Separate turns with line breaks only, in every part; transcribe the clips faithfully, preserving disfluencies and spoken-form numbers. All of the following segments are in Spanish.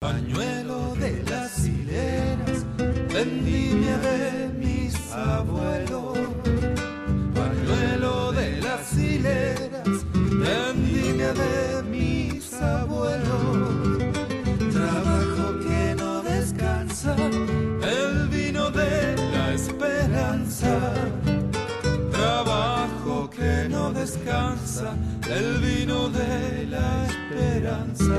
Pañuelo de las hileras, vendimia de mis abuelos. Pañuelo de las hileras, vendimia de mis abuelos. Trabajo que no descansa, el vino de la esperanza. Trabajo que no descansa, el vino de la esperanza.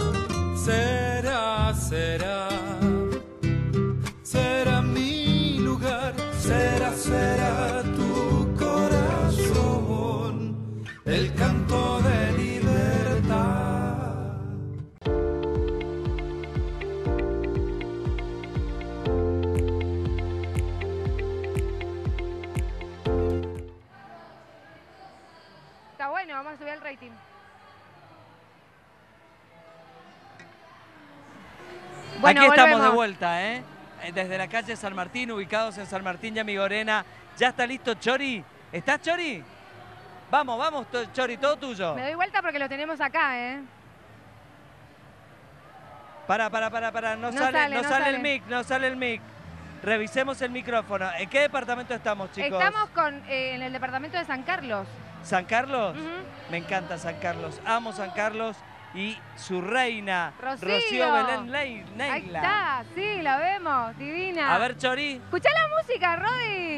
Será, será, será mi lugar, será, será tu corazón, el canto de libertad.
Está bueno, vamos a subir el rating. Bueno,
aquí
volvemos.
estamos de vuelta, ¿eh? Desde la calle San Martín, ubicados en San Martín y Amigorena. ¿Ya está listo Chori? ¿Estás, Chori? Vamos, vamos, Chori, todo tuyo.
Me doy vuelta porque lo tenemos acá, ¿eh?
Para, para, para, para. No,
No
sale,
sale,
no
no
sale
sale.
el mic, no sale el mic. Revisemos el micrófono. ¿En qué departamento estamos, chicos?
Estamos con, eh, en el departamento de San Carlos.
¿San Carlos?
Uh-huh.
Me encanta San Carlos. Amo San Carlos y su reina,
Rocío,
Rocío Belén Neila.
Ahí está, sí, la vemos, divina.
A ver, Chori.
Escuchá la música, Rodi.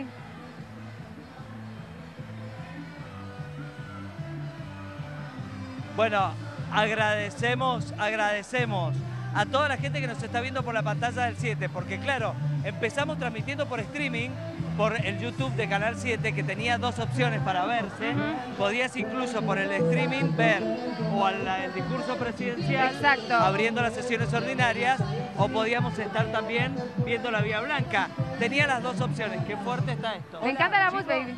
Bueno, agradecemos, agradecemos a toda la gente que nos está viendo por la pantalla del siete, porque claro, empezamos transmitiendo por streaming, por el YouTube de Canal siete, que tenía dos opciones para verse. Uh-huh. Podías incluso por el streaming ver o al el discurso presidencial,
exacto,
abriendo las sesiones ordinarias, o podíamos estar también viendo la Vía Blanca. Tenía las dos opciones. Qué fuerte está esto.
Me encanta la voz, baby.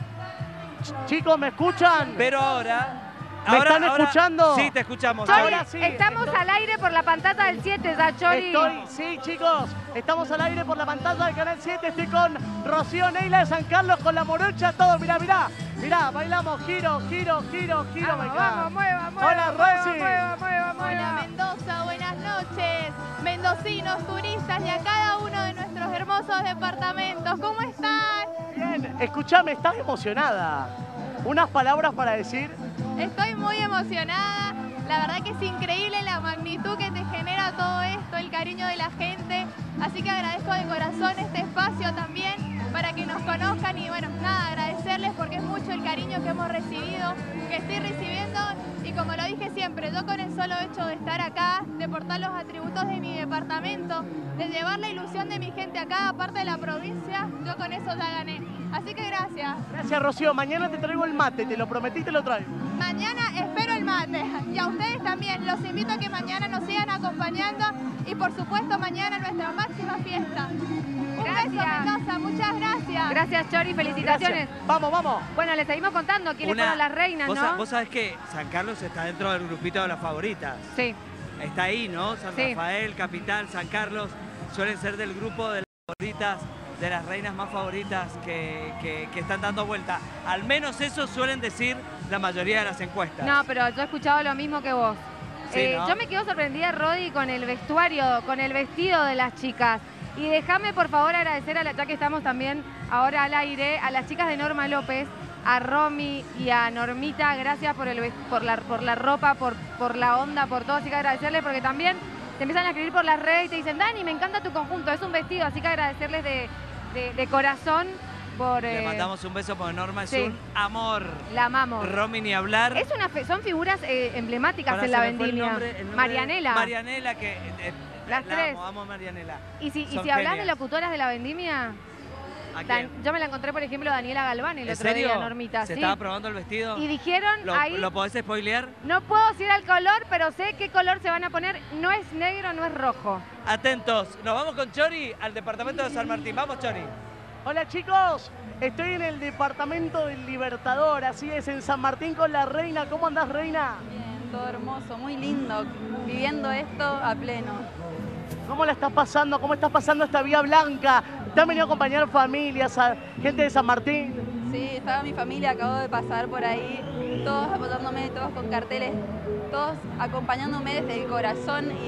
Chicos, ¿me escuchan?
Pero ahora...
¿Me
ahora,
están
ahora,
escuchando?
Sí, te escuchamos.
Chori,
Ahora
sí,
estamos
estoy...
al aire por la pantalla del siete, ¿da, Chori?
Estoy, sí, chicos, estamos al aire por la pantalla del Canal siete. Estoy con Rocío Neila de San Carlos, con la morocha, todo. Mirá, mirá, mirá, bailamos, giro, giro, giro, giro.
Vamos, vamos, mueva, mueva.
Hola,
mueva,
Rosy.
mueva, mueva, mueva.
Hola, Mendoza, buenas noches. Mendocinos, turistas y a cada uno de nuestros hermosos departamentos. ¿Cómo están?
Bien, escuchame, estás emocionada. ¿Unas palabras para decir?
Estoy muy emocionada. La verdad que es increíble la magnitud que te genera todo esto, el cariño de la gente. Así que agradezco de corazón este espacio también para que nos conozcan y bueno, nada, agradecerles porque es mucho el cariño que hemos recibido, que estoy recibiendo y como lo dije siempre, yo con el solo hecho de estar acá, de portar los atributos de mi departamento, de llevar la ilusión de mi gente a cada parte de la provincia, yo con eso ya gané. Así que gracias.
Gracias, Rocío. Mañana te traigo el mate, te lo prometí, te lo traigo.
Mañana espero el mate y a ustedes también. Los invito a que mañana nos sigan acompañando y por supuesto mañana nuestra máxima fiesta. Un
Gracias.
beso, Mendoza. Muchas gracias.
Gracias, Chori. Felicitaciones.
Gracias. Vamos, vamos.
Bueno, les seguimos contando quiénes
Una-
fueron las reinas,
vos,
¿no?
sa- vos sabés que San Carlos está dentro del grupito de las favoritas.
Sí.
Está ahí, ¿no? San
Sí.
Rafael, Capital, San Carlos, suelen ser del grupo de las favoritas, de las reinas más favoritas que, que- que están dando vuelta. Al menos eso suelen decir la mayoría de las encuestas.
No, pero yo he escuchado lo mismo que vos.
Sí,
Eh,
¿no?
Yo me quedo sorprendida, Rodi, con el vestuario, con el vestido de las chicas. Y déjame, por favor, agradecer, a la, ya que estamos también ahora al aire, a las chicas de Norma López, a Romy y a Normita. Gracias por, el, ves- por, la, por la ropa, por, por la onda, por todo. Así que agradecerles porque también te empiezan a escribir por las redes y te dicen, Dani, me encanta tu conjunto, es un vestido. Así que agradecerles de, de, de corazón por...
Le
eh,
mandamos un beso porque Norma es
sí.
un amor.
La amamos.
Romy ni hablar.
Es una fe- son figuras eh, emblemáticas
Pará,
en la
se me fue el
vendimia.
nombre- el nombre de-
Marianela.
Marianela, que... eh,
Las
la
tres.
Amo, amo a Marianela.
Y si, y
Son
si hablas de
genias.
locutoras de la vendimia,
¿A
Dan-
quién?
yo me la encontré, por ejemplo, Daniela Galván el
¿En
otro
serio?
día, Normita.
¿Se
sí.
estaba probando el vestido?
Y dijeron
¿Lo,
ahí,
¿Lo podés spoilear?
no puedo decir el color, pero sé qué color se van a poner. No es negro, no es rojo.
Atentos. Nos vamos con Chori al departamento de San Martín. Vamos, Chori.
Hola, chicos. Estoy en el departamento del Libertador, así es, en San Martín con la reina. ¿Cómo andás, reina?
Bien, todo hermoso, muy lindo, viviendo esto a pleno.
¿Cómo la estás pasando? ¿Cómo estás pasando esta Vía Blanca? ¿Te han venido a acompañar familias, a gente de San Martín?
Sí, estaba mi familia, acabo de pasar por ahí, todos apoyándome, todos con carteles, todos acompañándome desde el corazón y se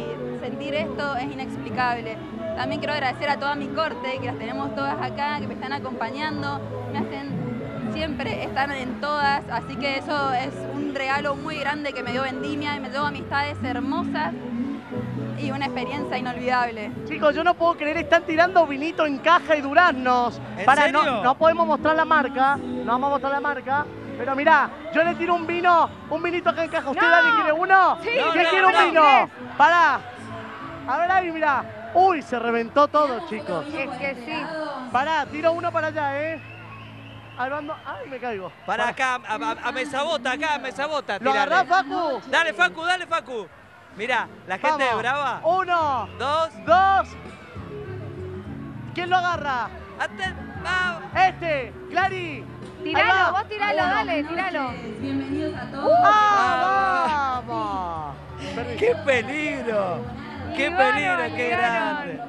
sentir esto es inexplicable. También quiero agradecer a toda mi corte, que las tenemos todas acá, que me están acompañando, me hacen siempre estar en todas, así que eso es un regalo muy grande que me dio Vendimia y me dio amistades hermosas y una experiencia inolvidable.
Chicos, yo no puedo creer, están tirando vinito en caja y duraznos.
¿En
Para,
serio?
No, no podemos mostrar la marca, no vamos a mostrar la marca. Pero mirá, yo le tiro un vino, un vinito acá en caja. ¿Usted,
No.
Dani, quiere uno?
Sí,
No,
¿Quién
no,
quiere un
no.
vino? Pará. A ver ahí, mirá. Uy, se reventó todo, chicos.
Es que sí.
Pará, tiro uno para allá, ¿eh? Albando. Ay, me caigo.
Para acá, a, a, a Mesabota, acá, a Mesabota.
¿Lo
tirale.
agarrás, Facu?
Dale, Facu, dale, Facu. Mirá, la gente
Vamos.
de Brava.
Uno,
Dos.
dos. ¿Quién lo agarra?
Aten- vamos.
Este, Clary. Ahí
Tiralo,
va.
vos tiralo, dale, tiralo.
Bienvenidos a todos.
¡Ah, vamos!
¡Qué peligro! ¡Qué
Ligaron,
peligro, qué
ligaron.
grande!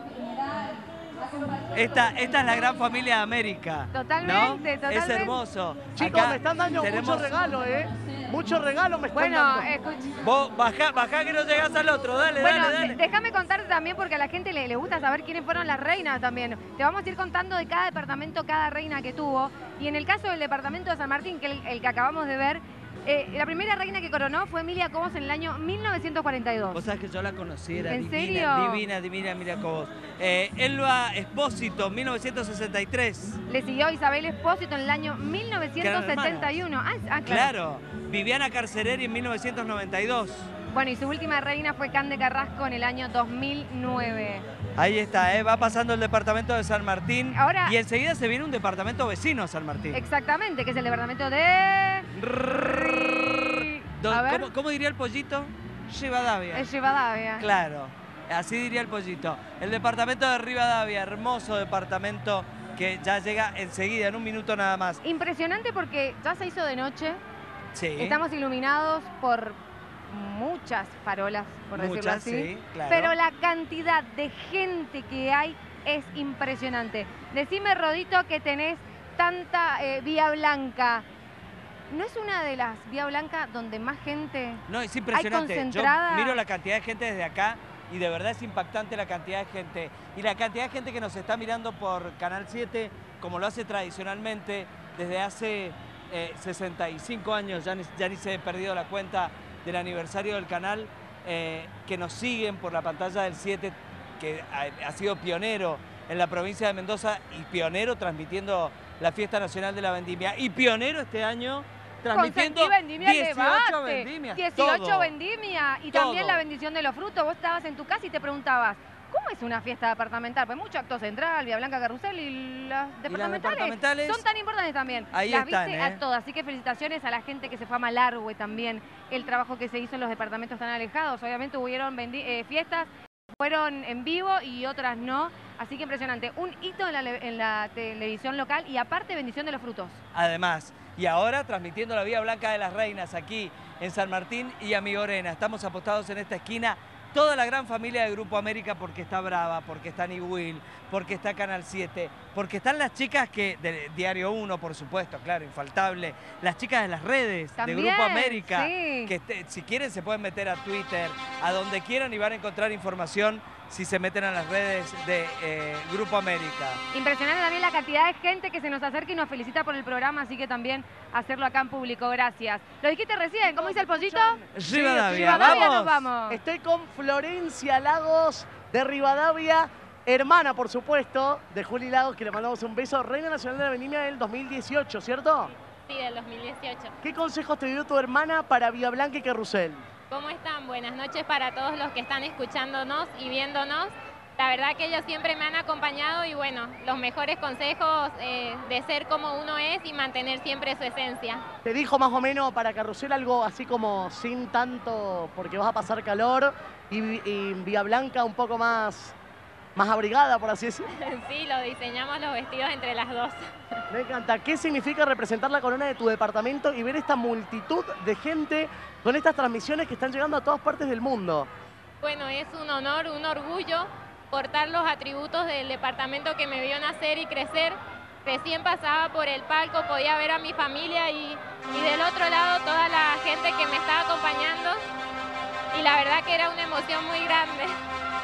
Esta, esta es la gran familia de América.
Totalmente,
¿no?
totalmente.
Es hermoso.
Chicos,
Acá
me están dando
tenemos-
muchos regalos, ¿eh? Muchos regalos me están
Bueno,
dando.
escucha.
Vos bajá, bajá que no llegás al otro. Dale,
Bueno,
dale, dale.
de- déjame contarte también porque a la gente le, le gusta saber quiénes fueron las reinas también. Te vamos a ir contando de cada departamento, cada reina que tuvo. Y en el caso del departamento de San Martín, que es el, el que acabamos de ver, eh, la primera reina que coronó fue Emilia Cobos en el año mil novecientos cuarenta y dos.
Vos sabés que yo la conocí, era
¿En
divina,
serio?
divina, divina, Emilia Cobos. Eh, Elba Espósito, mil novecientos sesenta y tres.
Le siguió Isabel Espósito en el año mil novecientos setenta y uno. Ah, ah, claro.
Claro. Viviana Carcereri en mil novecientos noventa y dos.
Bueno, y su última reina fue Cande Carrasco en el año dos mil nueve.
Ahí está, ¿eh? Va pasando el departamento de San Martín.
Ahora-
Y enseguida se viene un departamento vecino a San Martín.
Exactamente, que es el departamento de...
Do-
A ver.
¿Cómo, cómo diría el pollito? Rivadavia.
Es Rivadavia.
Claro, así diría el pollito. El departamento de Rivadavia, hermoso departamento que ya llega enseguida, en un minuto nada más.
Impresionante porque ya se hizo de noche.
Sí.
Estamos iluminados por muchas farolas, por decirlo
Muchas,
así.
sí, claro.
Pero la cantidad de gente que hay es impresionante. Decime, Rodito, que tenés tanta eh, Vía Blanca. ¿No es una de las Vía Blanca donde más gente...
No, es impresionante. Yo
concentrada-
miro la cantidad de gente desde acá y de verdad es impactante la cantidad de gente. Y la cantidad de gente que nos está mirando por Canal siete, como lo hace tradicionalmente desde hace eh, sesenta y cinco años, ya ni, ya ni se he perdido la cuenta del aniversario del canal, eh, que nos siguen por la pantalla del siete, que ha, ha sido pionero en la provincia de Mendoza y pionero transmitiendo la Fiesta Nacional de la Vendimia. Y pionero este año transmitiendo
Consentí Vendimia
dieciocho
Levante,
vendimias.
dieciocho
todo.
vendimia y
Todo.
también la bendición de los frutos. Vos estabas en tu casa y te preguntabas, ¿cómo es una fiesta departamental? Pues mucho acto central, Vía Blanca, Carrusel y las departamentales,
departamentales
son tan importantes también.
ahí
las
están,
viste
¿eh?
a todas, así que felicitaciones a la gente que se fue a Malargüe también, el trabajo que se hizo en los departamentos tan alejados. Obviamente hubieron vendi- eh, fiestas, fueron en vivo y otras no, así que impresionante. Un hito en la, le- en la televisión local y aparte bendición de los frutos.
Además, y ahora transmitiendo la Vía Blanca de las Reinas aquí en San Martín y Amigorena. Estamos apostados en esta esquina. Toda la gran familia de Grupo América, porque está Brava, porque está Niwil, porque está Canal siete, porque están las chicas que, de Diario uno, por supuesto, claro, infaltable, las chicas de las redes
También,
de Grupo América,
sí.
que este- si quieren se pueden meter a Twitter, a donde quieran y van a encontrar información si se meten a las redes de eh, Grupo América.
Impresionante también la cantidad de gente que se nos acerca y nos felicita por el programa, así que también hacerlo acá en público, gracias. Lo dijiste recién, ¿cómo dice el pollito?
Rivadavia,
Rivadavia,
vamos.
nos vamos.
Estoy con Florencia Lagos de Rivadavia, hermana, por supuesto, de Juli Lagos, que le mandamos un beso. Reina Nacional de la Vendimia del dos mil dieciocho, ¿cierto?
Sí, del dos mil dieciocho.
¿Qué consejos te dio tu hermana para Vía Blanca y Carrusel?
¿Cómo están? Buenas noches para todos los que están escuchándonos y viéndonos. La verdad que ellos siempre me han acompañado y bueno, los mejores consejos eh, de ser como uno es y mantener siempre su esencia.
¿Te dijo más o menos para Carrusel algo así como sin tanto, porque vas a pasar calor, y, y Vía Blanca un poco más, más abrigada, por así decirlo?
Sí, lo diseñamos los vestidos entre las dos.
Me encanta. ¿Qué significa representar la corona de tu departamento y ver esta multitud de gente con estas transmisiones que están llegando a todas partes del mundo?
Bueno, es un honor, un orgullo portar los atributos del departamento que me vio nacer y crecer. Recién pasaba por el palco, podía ver a mi familia y, y del otro lado toda la gente que me estaba acompañando. Y la verdad que era una emoción muy grande.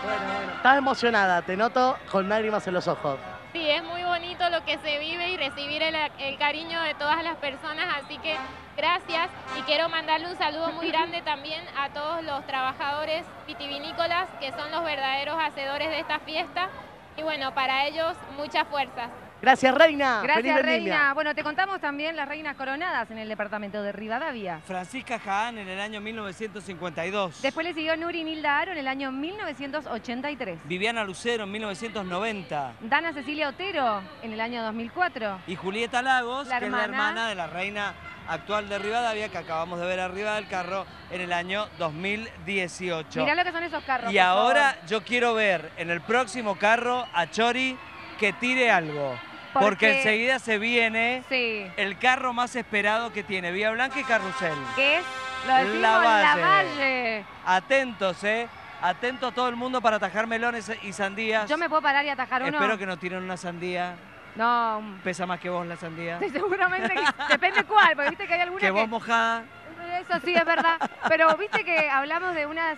Bueno, bueno. Estás emocionada, te noto con lágrimas en los ojos.
Sí, es muy bonito lo que se vive y recibir el, el cariño de todas las personas, así que gracias. Y quiero mandarle un saludo muy grande también a todos los trabajadores vitivinícolas, que son los verdaderos hacedores de esta fiesta. Y bueno, para ellos, mucha fuerza.
Gracias, Reina.
Gracias,
Feliz
Reina.
vendimia.
Bueno, te contamos también las reinas coronadas en el departamento de Rivadavia.
Francisca Jaán en el año mil novecientos cincuenta y dos.
Después le siguió Nuri Nilda Aro en el año mil novecientos ochenta y tres.
Viviana Lucero en mil novecientos noventa.
Dana Cecilia Otero en el año dos mil cuatro.
Y Julieta Lagos,
La
que es la
hermana.
hermana de la reina actual de Rivadavia, que acabamos de ver arriba del carro en el año dos mil dieciocho.
Mirá lo que son esos carros.
Y
por
ahora
favor.
yo quiero ver en el próximo carro a Chori que tire algo. Porque,
Porque
enseguida se viene
Sí.
el carro más esperado que tiene Vía Blanca y Carrusel.
Que es, lo decimos,
La
La
Valle.
Valle.
Atentos, ¿eh? Atento todo el mundo para atajar melones y sandías.
Yo me puedo parar y atajar uno.
Espero que no tiren una sandía.
No,
Pesa más que vos la sandía.
sí, seguramente que, depende cuál, porque viste que hay alguna
Que
que...
vos mojada.
Eso sí es verdad, pero viste que hablamos de una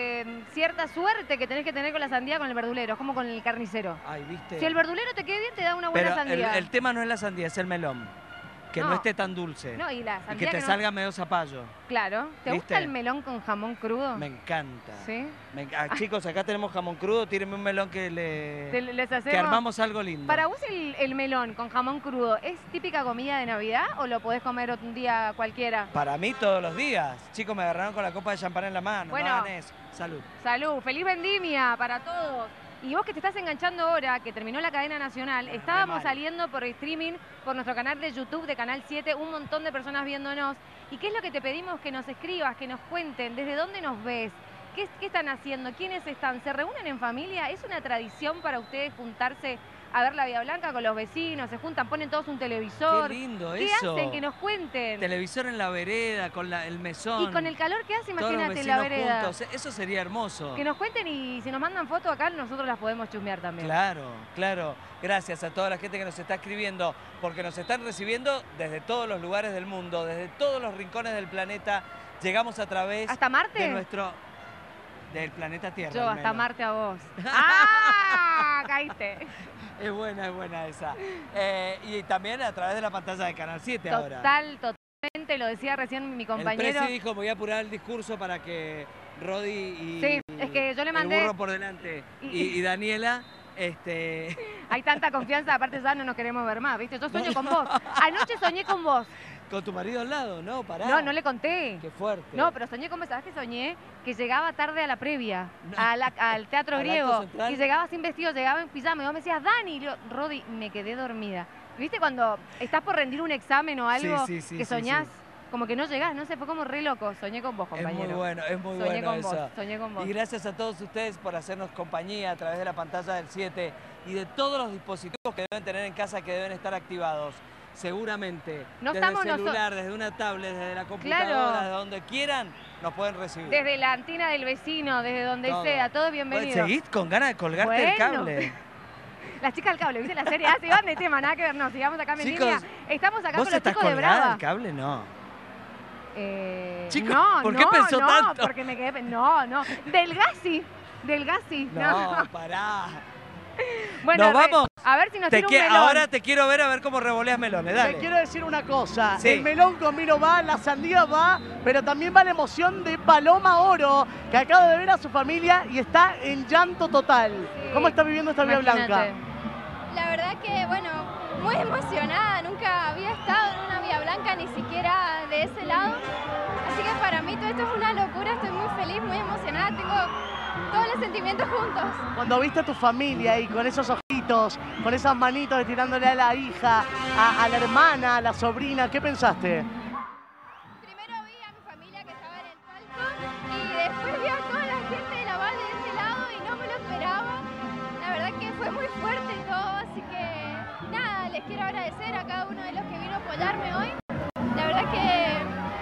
cierta suerte que tenés que tener con la sandía con el verdulero, es como con el carnicero.
Ay, ¿viste?
Si el verdulero te queda bien, te da una buena
Pero el,
sandía.
el tema no es la sandía, es el melón. Que no,
No.
esté tan dulce.
No, y la
y
sandía
que te
no-
salga medio zapallo.
Claro. ¿Te
¿Viste?
gusta el melón con jamón crudo?
Me encanta.
¿Sí?
Me enc- ah, chicos, acá tenemos jamón crudo, tírenme un melón que le...
Te- les hacemos...
Que armamos algo lindo.
Para vos el, el melón con jamón crudo, ¿es típica comida de Navidad o lo podés comer un día cualquiera?
Para mí todos los días. Chicos, me agarraron con la copa de champán en la mano.
Bueno.
No hagan eso. Salud.
Salud, feliz vendimia para todos. Y vos que te estás enganchando ahora, que terminó la cadena nacional, estábamos
mal.
saliendo por streaming, por nuestro canal de YouTube de Canal siete, un montón de personas viéndonos. ¿Y qué es lo que te pedimos? Que nos escribas, que nos cuenten, desde dónde nos ves, qué, qué están haciendo, quiénes están, ¿se reúnen en familia? ¿Es una tradición para ustedes juntarse a ver la Vía Blanca con los vecinos? ¿Se juntan, ponen todos un televisor?
Qué lindo
¿Qué
eso.
hacen? Que nos cuenten.
Televisor en la vereda, con la- el mesón.
Y con el calor que hace,
todos los
imagínate la
vecinos
vereda.
juntos. Eso sería hermoso.
Que nos cuenten y si nos mandan fotos acá, nosotros las podemos chusmear también.
Claro, claro. Gracias a toda la gente que nos está escribiendo, porque nos están recibiendo desde todos los lugares del mundo, desde todos los rincones del planeta. Llegamos a través
¿Hasta Marte?
de nuestro... del planeta Tierra.
Yo,
al
hasta
menos.
Marte a vos. ¡Ah! Caíste.
Es buena, es buena esa. Eh, y también a través de la pantalla de Canal siete ahora.
Total, totalmente. Lo decía recién mi
El
compañero.
presi dijo, me voy a apurar el discurso para que Rodi y
Sí, es que yo le mandé-
el burro por delante
y-
y, y Daniela, este,
Hay tanta confianza, aparte ya no nos queremos ver más, ¿viste? Yo sueño con vos. Anoche soñé con vos.
con tu marido al lado, ¿no? Pará.
No, no le conté.
Qué fuerte.
No, pero soñé con vos. ¿Sabés que soñé? Que llegaba tarde a la previa,
No.
a la- al teatro
¿Al acto
griego.
central?
Y llegaba sin vestido, llegaba en pijama. Y vos me decías, Dani, y yo, Rodi, me quedé dormida. ¿Viste cuando estás por rendir un examen o algo
Sí, sí, sí,
que
sí,
soñás?
sí.
Como que no llegás, no sé, fue como re loco. Soñé con vos,
Es
compañero.
muy bueno, es muy
Soñé
bueno
con
eso.
vos, soñé con vos.
Y gracias a todos ustedes por hacernos compañía a través de la pantalla del siete y de todos los dispositivos que deben tener en casa que deben estar activados. Seguramente,
No
desde el
estamos noso-
celular, desde una tablet, desde la computadora,
Claro.
desde donde quieran, nos pueden recibir.
Desde la antina del vecino, desde donde
Todo.
sea, todo bienvenido.
¿Seguís con ganas de colgarte el
Bueno.
cable?
Las chicas del cable, ¿viste la serie? Ah, se van de tema, nada que ver, no, sigamos acá en
Chicos,
línea. Estamos acá
¿Vos
con los
estás
chicos de
colgada
Brava.
del cable? No.
Eh,
Chicos,
no,
¿por qué
no,
pensó
no,
tanto?
porque me quedé... No, no, del Gassi, del Gassi.
No, pará.
Bueno,
¿Nos
re-
vamos?
a ver si nos
Te
tira un
que-
melón.
ahora te quiero ver a ver cómo revoleas melones, dale.
Te quiero decir una cosa,
Sí.
el melón con vino va, la sandía va, pero también va la emoción de Paloma Oro, que acaba de ver a su familia y está en llanto total.
Sí.
¿Cómo está viviendo esta Vía
Imagínate.
Blanca?
La verdad que, bueno, muy emocionada. Nunca había estado en una Vía Blanca, ni siquiera de ese lado. Así que para mí todo esto es una locura. Estoy muy feliz, muy emocionada. Tengo todos los sentimientos juntos.
Cuando viste a tu familia y con esos ojitos, con esas manitos tirándole a la hija, a, a la hermana, a la sobrina, ¿qué pensaste?
Primero vi a mi familia que estaba en el palco y después vi a toda la gente de la Valle de ese lado y no me lo esperaba. La verdad que fue muy fuerte todo, así que nada, les quiero agradecer a cada uno de los que vino a apoyarme hoy. La verdad que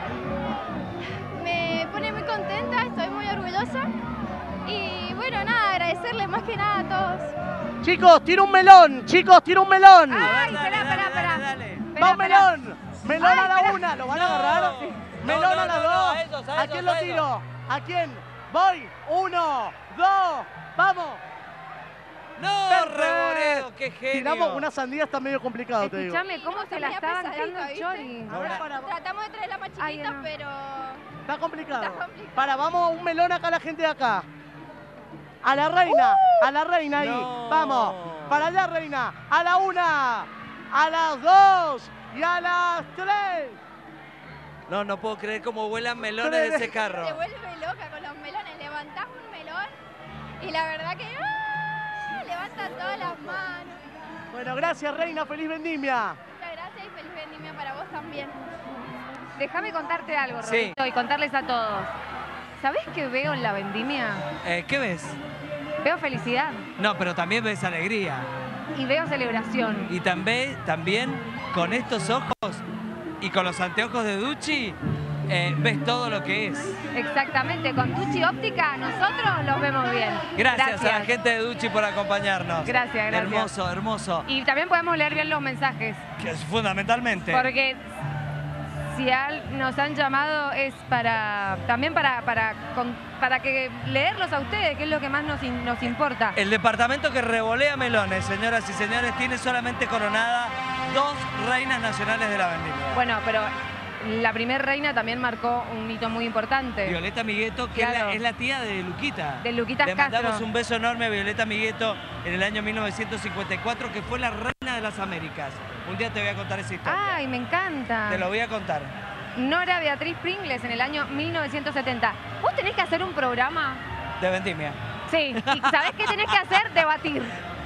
me pone muy contenta, estoy muy orgullosa. Y bueno, nada, agradecerles más que nada a todos.
Chicos, tira un melón, chicos, tira un melón.
Ay,
Dale,
esperá,
dale,
esperá,
dale,
esperá.
dale.
Esperá,
¡Va
esperá.
melón! ¡Melón
Ay,
a la
espera.
una! ¿Lo van a
No.
agarrar?
No,
¡Melón
no,
a las
no,
dos!
no, a ellos, a
¿A
ellos,
quién lo
a ellos.
tiro? ¿A quién? ¡Voy! ¡Uno, dos, ¡Vamos!
¡No,
Perfecto.
Reboleo! ¡Qué genio!
Tiramos una sandía, está medio complicado, te digo.
Escuchame, ¿cómo se la
Media
está bancando
pesadita,
el Chori?
A ver, para,
Tratamos de traerla más
Ay,
chiquita,
no.
pero...
está complicado.
Está complicado.
Para, vamos, un melón acá a la gente de acá. A la reina, a la reina ahí.
No.
Vamos, para allá, reina. A la una, a las dos y a las tres.
No, no puedo creer cómo vuelan melones de ese carro.
Se vuelve loca con los melones. Levantás un melón y la verdad que... ¡ah! Levanta todas las manos.
Bueno, gracias, reina. Feliz vendimia.
Muchas gracias y feliz vendimia para vos también.
Déjame contarte algo,
Sí.
Rodito, y contarles a todos. ¿Sabés qué veo en la vendimia?
Eh, ¿Qué ves?
Veo felicidad
No, pero también ves alegría.
y veo celebración.
Y también, también con estos ojos y con los anteojos de Ducci, eh, ves todo lo que es.
Exactamente, con Ducci Óptica nosotros los vemos bien.
Gracias, a la gente de Ducci por acompañarnos.
Gracias, gracias.
Hermoso, hermoso.
Y también podemos leer bien los mensajes,
Que es fundamentalmente.
porque si al- nos han llamado es para también para, para, con- para que leerlos a ustedes, que es lo que más nos, in- nos importa.
El departamento que revolea melones, señoras y señores, tiene solamente coronada dos reinas nacionales de la vendimia.
Bueno, pero la primer reina también marcó un hito muy importante.
Violeta Migueto, que
Claro.
es, la, es la tía de Luquita.
De Luquitas
Le
Castro.
mandamos un beso enorme a Violeta Migueto en el año mil novecientos cincuenta y cuatro, que fue la reina de las Américas. Un día te voy a contar esa historia.
Ay, me encanta.
Te lo voy a contar.
Nora Beatriz Pringles en el año mil novecientos setenta. ¿Vos tenés que hacer un programa?
De vendimia.
Sí. ¿Y sabés qué tenés que hacer? Debatir.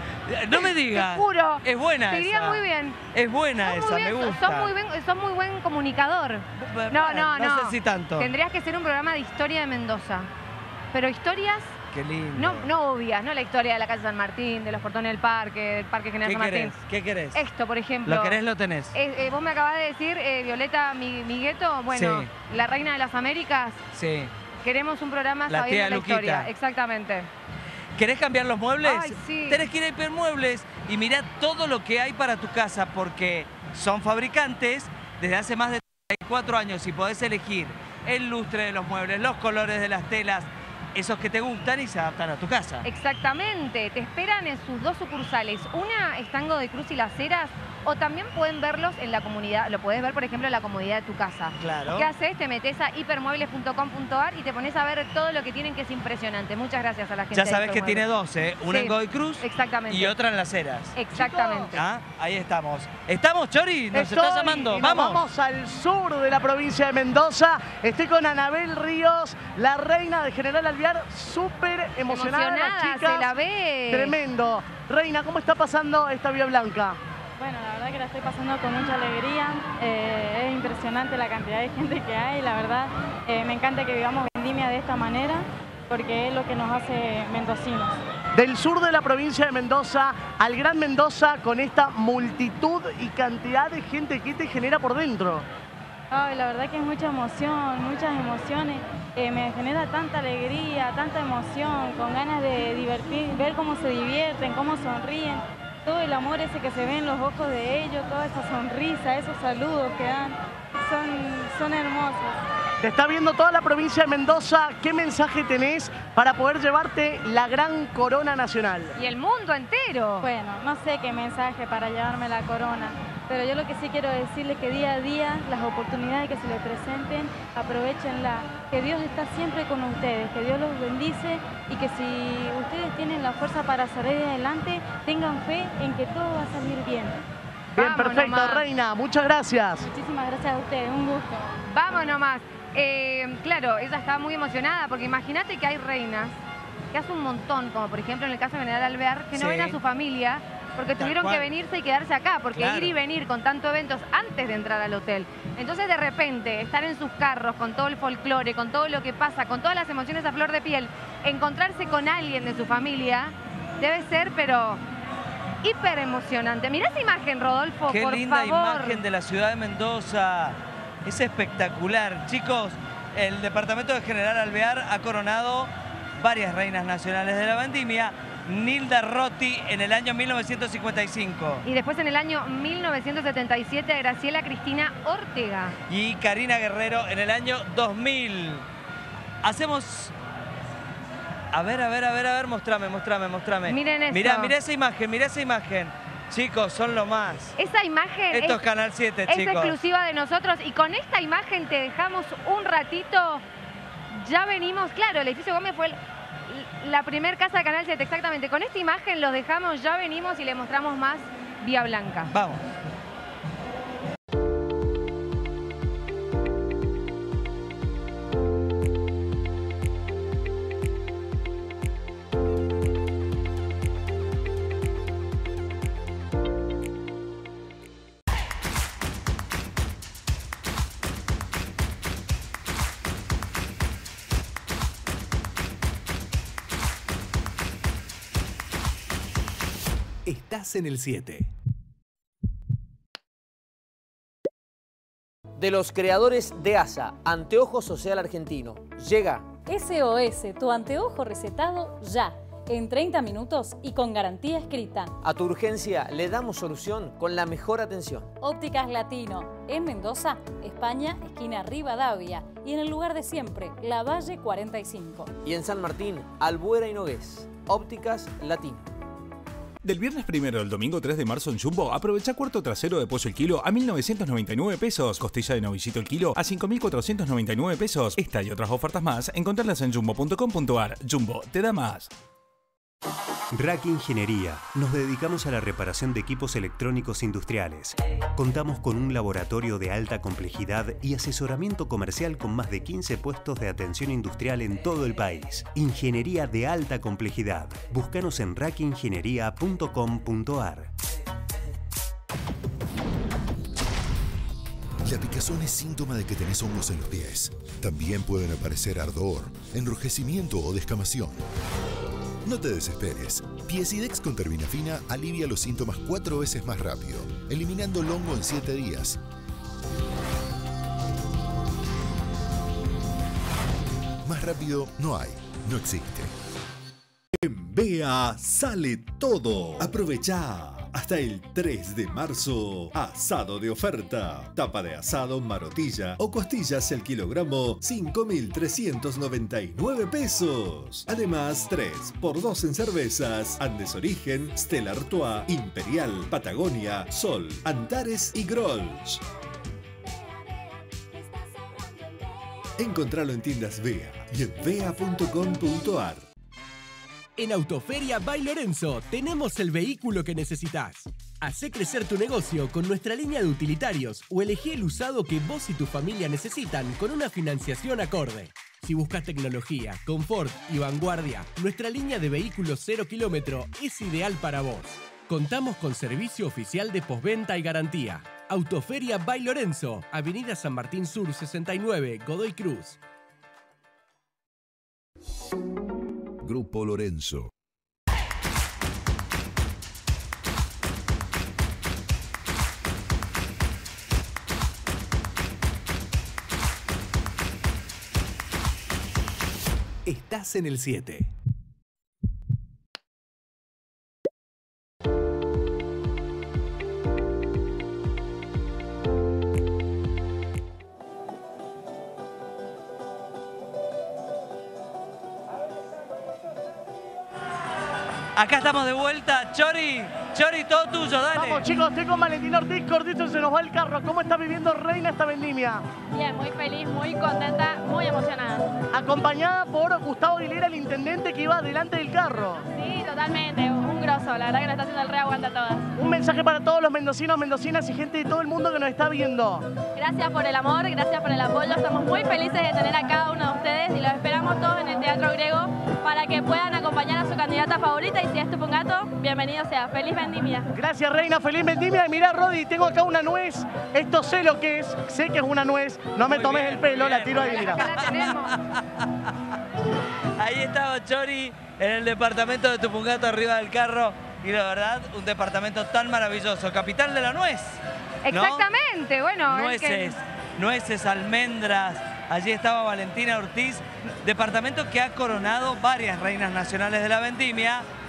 No me digas.
Te juro.
Es buena
Te iría
esa.
muy bien.
Es buena
Sos
esa,
muy
me
bien,
gusta.
sos muy, buen, sos muy buen comunicador. No, no, no.
No sé si tanto.
Tendrías que hacer un programa de historia de Mendoza. Pero historias
Qué lindo.
no, no obvias, no la historia de la calle San Martín, de los portones del parque, del Parque General
¿Qué
San Martín.
querés? ¿Qué querés?
Esto, por ejemplo.
Lo querés, lo tenés.
Eh, eh, vos me acabás de decir, eh, Violeta Mi- Migueto, bueno,
Sí.
la reina de las Américas,
Sí.
queremos un programa
La
sabiendo
tía
la
Luquita.
historia. Exactamente.
¿Querés cambiar los muebles?
Ay, sí.
Tenés que ir a Hipermuebles y mirá todo lo que hay para tu casa, porque son fabricantes desde hace más de treinta y cuatro años y podés elegir el lustre de los muebles, los colores de las telas, esos que te gustan y se adaptan a tu casa.
Exactamente. Te esperan en sus dos sucursales. Una es Tango de Cruz y Las Heras, o también pueden verlos en la comunidad. Lo podés ver, por ejemplo, en la comodidad de tu casa.
Claro.
¿Qué haces? Te metes a hipermuebles punto com punto ar y te pones a ver todo lo que tienen, que es impresionante. Muchas gracias a la gente
Ya
de
sabés que tiene
Hipermuebles.
dos, ¿eh? Una
Sí,
en Godoy Cruz
Exactamente.
y otra en Las Heras.
Exactamente.
¿Ah? Ahí estamos. ¿Estamos, Chori? ¿Nos
Estoy,
estás llamando?
y nos
¡Vamos!
vamos al sur de la provincia de Mendoza. Estoy con Anabel Ríos, la reina de General Alvear, súper emocionada,
Emocionada,
las chicas.
se la ve.
Tremendo. Reina, ¿cómo está pasando esta Vía Blanca?
Bueno, la verdad que la estoy pasando con mucha alegría. Eh, es impresionante la cantidad de gente que hay. La verdad, eh, me encanta que vivamos vendimia de esta manera, porque es lo que nos hace mendocinos.
Del sur de la provincia de Mendoza al Gran Mendoza, con esta multitud y cantidad de gente que te genera por dentro.
Ay, la verdad que es mucha emoción, muchas emociones. Eh, me genera tanta alegría, tanta emoción, con ganas de divertir, ver cómo se divierten, cómo sonríen. Todo el amor ese que se ve en los ojos de ellos, toda esa sonrisa, esos saludos que dan, son, son hermosos.
Te está viendo toda la provincia de Mendoza. ¿Qué mensaje tenés para poder llevarte la gran corona nacional?
Y el mundo entero.
Bueno, no sé qué mensaje para llevarme la corona, pero yo lo que sí quiero decirles que día a día las oportunidades que se les presenten, aprovechenla, que Dios está siempre con ustedes, que Dios los bendice y que si ustedes tienen la fuerza para salir adelante, tengan fe en que todo va a salir bien.
Bien,
Vamos
perfecto,
nomás.
reina. Muchas gracias.
Muchísimas gracias a ustedes, un gusto.
Vamos nomás. Eh, claro, ella estaba muy emocionada porque imagínate que hay reinas que hace un montón, como por ejemplo en el caso de General Alvear, que no
Sí.
ven a su familia porque
Tal
tuvieron
cual.
que venirse y quedarse acá, porque
Claro.
ir y venir con tantos eventos antes de entrar al hotel. Entonces de repente estar en sus carros con todo el folclore, con todo lo que pasa, con todas las emociones a flor de piel, encontrarse con alguien de su familia, debe ser pero hiper emocionante. Mirá esa imagen, Rodolfo,
Qué
por
linda
favor.
imagen de la ciudad de Mendoza. Es espectacular. Chicos, el departamento de General Alvear ha coronado varias reinas nacionales de la vendimia. Nilda Rotti en el año mil novecientos cincuenta y cinco.
Y después en el año mil novecientos setenta y siete a Graciela Cristina Ortega.
Y Karina Guerrero en el año dos mil. Hacemos A ver, a ver, a ver, a ver, mostrame, mostrame, mostrame.
Miren eso.
Mirá, mirá esa imagen, mirá esa imagen. Chicos, son lo más.
Esa imagen
Esto
es,
es Canal siete,
es
chicos.
exclusiva de nosotros. Y con esta imagen te dejamos un ratito. Ya venimos, claro, el edificio Gómez fue el, la primer casa de Canal siete, exactamente. Con esta imagen los dejamos, ya venimos y le mostramos más Vía Blanca.
Vamos.
Estás en el siete.
De los creadores de ASA, Anteojo Social Argentino, llega
S O S, tu anteojo recetado ya, en treinta minutos y con garantía escrita.
A tu urgencia le damos solución con la mejor atención.
Ópticas Latino, en Mendoza, España, esquina Rivadavia. Y en el lugar de siempre, La Valle cuarenta y cinco.
Y en San Martín, Albuera y Nogués, Ópticas Latino.
Del viernes primero al domingo tres de marzo en Jumbo, aprovecha cuarto trasero de pollo el kilo a mil novecientos noventa y nueve pesos, costilla de novillito el kilo a cinco mil cuatrocientos noventa y nueve pesos. Esta y otras ofertas más, encontrarlas en jumbo punto com punto ar. Jumbo, te da más.
Rack Ingeniería. Nos dedicamos a la reparación de equipos electrónicos industriales. Contamos con un laboratorio de alta complejidad y asesoramiento comercial con más de quince puestos de atención industrial en todo el país. Ingeniería de alta complejidad. Búscanos en rack ingeniería punto com punto ar.
La picazón es síntoma de que tenés hongos en los pies. También pueden aparecer ardor, enrojecimiento o descamación. No te desesperes. Piesidex con terbinafina alivia los síntomas cuatro veces más rápido, eliminando el hongo en siete días. Más rápido no hay, no existe.
En B E A sale todo. Aprovecha. Hasta el tres de marzo, asado de oferta. Tapa de asado, marotilla o costillas el kilogramo, cinco mil trescientos noventa y nueve pesos. Además, tres por dos en cervezas, Andes Origen, Stella Artois, Imperial, Patagonia, Sol, Antares y Grolsch. Encontralo en tiendas B E A y en bea punto com punto ar.
En Autoferia by Lorenzo tenemos el vehículo que necesitas. Hacé crecer tu negocio con nuestra línea de utilitarios o elegí el usado que vos y tu familia necesitan con una financiación acorde. Si buscas tecnología, confort y vanguardia, nuestra línea de vehículos cero kilómetro es ideal para vos. Contamos con servicio oficial de postventa y garantía. Autoferia by Lorenzo, Avenida San Martín Sur sesenta y nueve, Godoy Cruz.
Grupo Lorenzo.
Estás en el siete.
Acá estamos de vuelta. Chori, Chori, todo tuyo, dale.
Vamos, chicos, estoy con Valentín Ortiz, cortito se nos va el carro. ¿Cómo está viviendo Reina esta vendimia?
Bien, muy feliz, muy contenta, muy emocionada.
Acompañada por Gustavo Aguilera, el intendente que iba delante del carro.
Sí, totalmente, un grosso, la verdad que nos está haciendo el re aguanta a todas.
Un mensaje para todos los mendocinos, mendocinas y gente de todo el mundo que nos está viendo.
Gracias por el amor, gracias por el apoyo. Estamos muy felices de tener a cada uno de ustedes y los esperamos todos en el Teatro Griego para que puedan acompañar a su candidata favorita y si es Tupungato, bienvenido sea. Feliz vendimia.
Gracias, Reina, feliz vendimia. Y mirá, Rodi, tengo acá una nuez. Esto sé lo que es, sé que es una nuez. No me
Muy
tomes
bien,
el pelo,
muy
la
bien,
tiro ahí,
muy
mira.
bien.
Acá la tenemos.
Ahí estaba Chori en el departamento de Tupungato arriba del carro. Y la verdad, un departamento tan maravilloso. Capital de la nuez, ¿no?
Exactamente, bueno.
Nueces,
es que...
nueces, almendras. Allí estaba Valentina Ortiz, departamento que ha coronado varias reinas nacionales de la vendimia.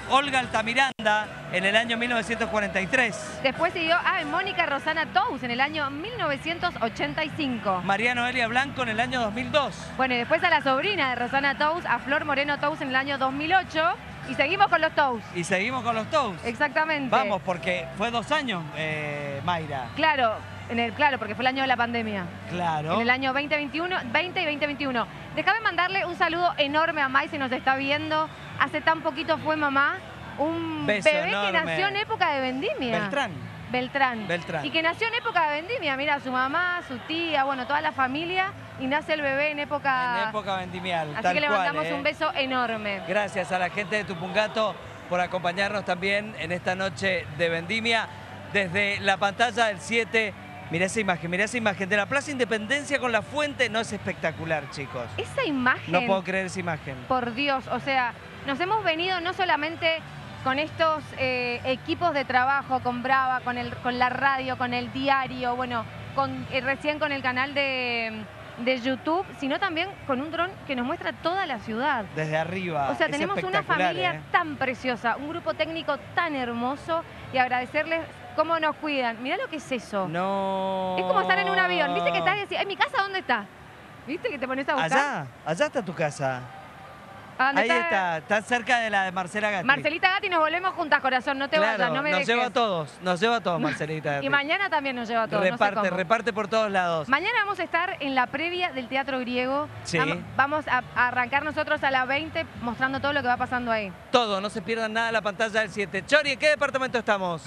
Olga Altamiranda en el año mil novecientos cuarenta y tres.
Después siguió a Mónica Rosana Tous en el año mil novecientos ochenta y cinco.
María Noelia Blanco en el año dos mil dos.
Bueno, y después a la sobrina de Rosana Tous, a Flor Moreno Tous en el año dos mil ocho. Y seguimos con los Tous.
Y seguimos con los Tous.
Exactamente.
Vamos, porque fue dos años, eh, Mayra.
Claro, en el, claro, porque fue el año de la pandemia.
Claro.
En el año veinte veintiuno, veinte y veinte veintiuno. Déjame mandarle un saludo enorme a May, si nos está viendo. Hace tan poquito fue mamá. Un
Beso
bebé
enorme.
que nació en época de vendimia.
Beltrán.
Beltrán.
Beltrán.
Y que nació en época de vendimia. Mira, su mamá, su tía, bueno, toda la familia. Y nace el bebé en época...
En época vendimial,
Así
tal
que le
cual,
mandamos
¿eh?
un beso enorme.
Gracias a la gente de Tupungato por acompañarnos también en esta noche de vendimia. Desde la pantalla del siete, mirá esa imagen, mirá esa imagen de la Plaza Independencia con la fuente. No, es espectacular, chicos.
Esa imagen...
No puedo creer esa imagen.
Por Dios, o sea, nos hemos venido no solamente con estos eh, equipos de trabajo, con Brava, con, el, con la radio, con el diario, bueno, con, eh, recién con el canal de, de YouTube, sino también con un dron que nos muestra toda la ciudad.
Desde arriba.
O sea,
es
tenemos una
espectacular,
familia
¿eh?
tan preciosa, un grupo técnico tan hermoso y agradecerles cómo nos cuidan. Mirá lo que es eso.
No.
Es como estar en un avión. ¿Viste que estás y decís, ¿en mi casa dónde está? ¿Viste que te pones a buscar?
Allá, allá está tu casa.
¿Dónde
Ahí está? está, cerca de la de Marcela Gatti.
Marcelita Gatti, nos volvemos juntas, corazón, no te
Claro,
vayas, no me
nos
dejes.
lleva a todos, nos lleva a todos, Marcelita Gatti.
Y mañana también nos lleva a todos,
Reparte,
no sé cómo.
reparte por todos lados.
Mañana vamos a estar en la previa del Teatro Griego.
Sí.
Vamos, vamos a, a arrancar nosotros a las veinte mostrando todo lo que va pasando ahí.
Todo, no se pierdan nada en la pantalla del siete. Chori, ¿en qué departamento estamos?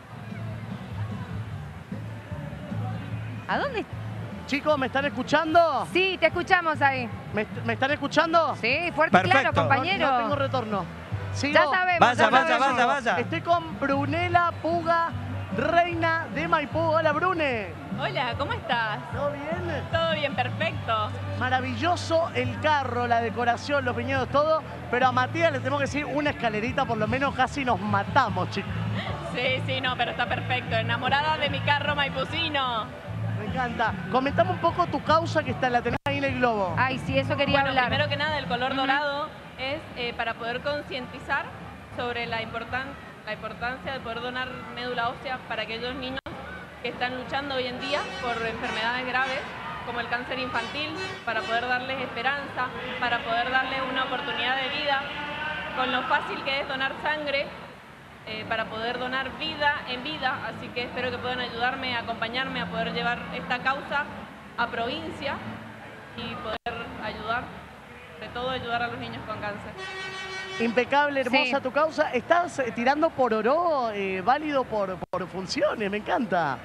¿A dónde?
Chicos, ¿me están escuchando?
Sí, te escuchamos ahí.
¿Me, me están escuchando?
Sí, fuerte y claro, compañero.
No, no tengo retorno. ¿Sigo?
Ya sabemos.
Vaya,
ya
vaya,
sabemos.
vaya, vaya.
Estoy con Brunella Puga, reina de Maipú. Hola, Brune.
Hola, ¿cómo estás?
¿Todo bien?
Todo bien, perfecto.
Maravilloso el carro, la decoración, los viñedos, todo. Pero a Matías le tenemos que decir una escalerita, por lo menos casi nos matamos, chicos.
Sí, sí, no, pero está perfecto. Enamorada de mi carro maipucino.
Me encanta. Comentame un poco tu causa que está, la tenés ahí en el globo.
Ay, sí, eso quería
Bueno,
hablar.
primero que nada, el color dorado es eh, para poder concientizar sobre la, importan la importancia de poder donar médula ósea para aquellos niños que están luchando hoy en día por enfermedades graves como el cáncer infantil, para poder darles esperanza, para poder darles una oportunidad de vida, con lo fácil que es donar sangre, eh, para poder donar vida en vida. Así que espero que puedan ayudarme, acompañarme a poder llevar esta causa a provincia y poder ayudar, sobre todo ayudar a los niños con cáncer.
Impecable, hermosa
Sí.
tu causa. Estás eh, tirando por oro, eh, válido por, por funciones, me encanta.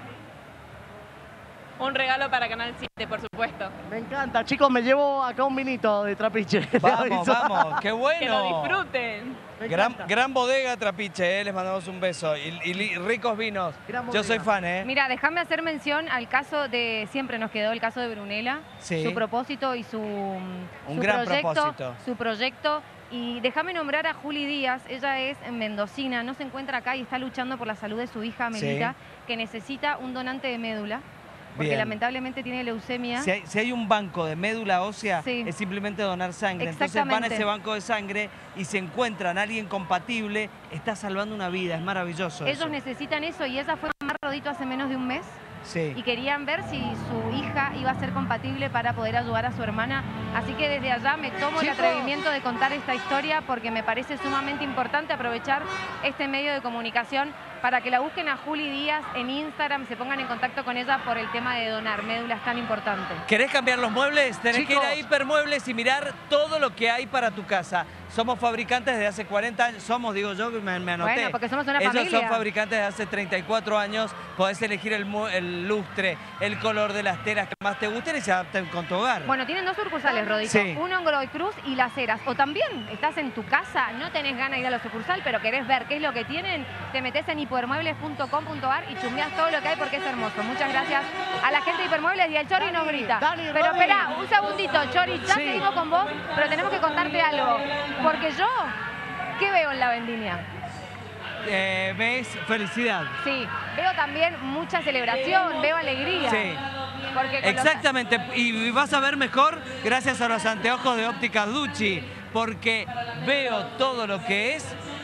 Un regalo para Canal siete, por supuesto.
Me encanta. Chicos, me llevo acá un vinito de Trapiche. Te
Vamos,
aviso.
vamos, qué bueno.
Que lo disfruten.
Gran, gran bodega Trapiche, eh, les mandamos un beso. Y, y li- ricos vinos. Yo soy fan, ¿eh?
Mira, déjame hacer mención al caso de, siempre nos quedó el caso de Brunella,
Sí.
su propósito y su, su
gran
proyecto,
propósito.
su proyecto. Y déjame nombrar a Juli Díaz, ella es mendocina, no se encuentra acá y está luchando por la salud de su hija Melita, que necesita un donante de médula, porque
Bien.
lamentablemente tiene leucemia.
Si hay, si hay un banco de médula ósea,
Sí.
es simplemente donar sangre. Entonces van a
Exactamente.
ese banco de sangre y se encuentran a alguien compatible, está salvando una vida, es maravilloso.
Ellos
eso.
necesitan eso y ella fue mamá Rodito hace menos de un mes.
Sí.
Y querían ver si su hija iba a ser compatible para poder ayudar a su hermana. Así que desde allá me tomo el
Chicos.
atrevimiento de contar esta historia porque me parece sumamente importante aprovechar este medio de comunicación para que la busquen a Juli Díaz en Instagram, se pongan en contacto con ella por el tema de donar médulas tan importante.
¿Querés cambiar los muebles? Tenés que ir a Hipermuebles y mirar todo lo que hay para tu casa. Somos fabricantes desde hace cuarenta años. Somos, digo yo, que me, me anoté.
Bueno, porque somos una
Ellos
familia.
son fabricantes desde hace treinta y cuatro años. Podés elegir el, mu- el lustre, el color de las telas que más te gusten y se adapten con tu hogar.
Bueno, tienen dos sucursales, Rodito.
Sí.
Uno en Godoy Cruz y Las Heras. O también estás en tu casa, no tenés ganas de ir a la sucursal, pero querés ver qué es lo que tienen, te metés en hipermuebles punto com punto ar y chumbeás todo lo que hay porque es hermoso. Muchas gracias a la gente de Hipermuebles y al Chori nos grita.
Dani,
pero
Rodi.
espera, un segundito, Chori, ya
Sí.
seguimos con vos, pero tenemos que contarte algo. Porque yo, ¿qué veo en la vendimia?
Eh, ¿Ves? Felicidad.
Sí, veo también mucha celebración, veo alegría.
Sí.
Porque con los-
Exactamente, y vas a ver mejor gracias a los anteojos de ópticas Ducci, porque veo todo lo que es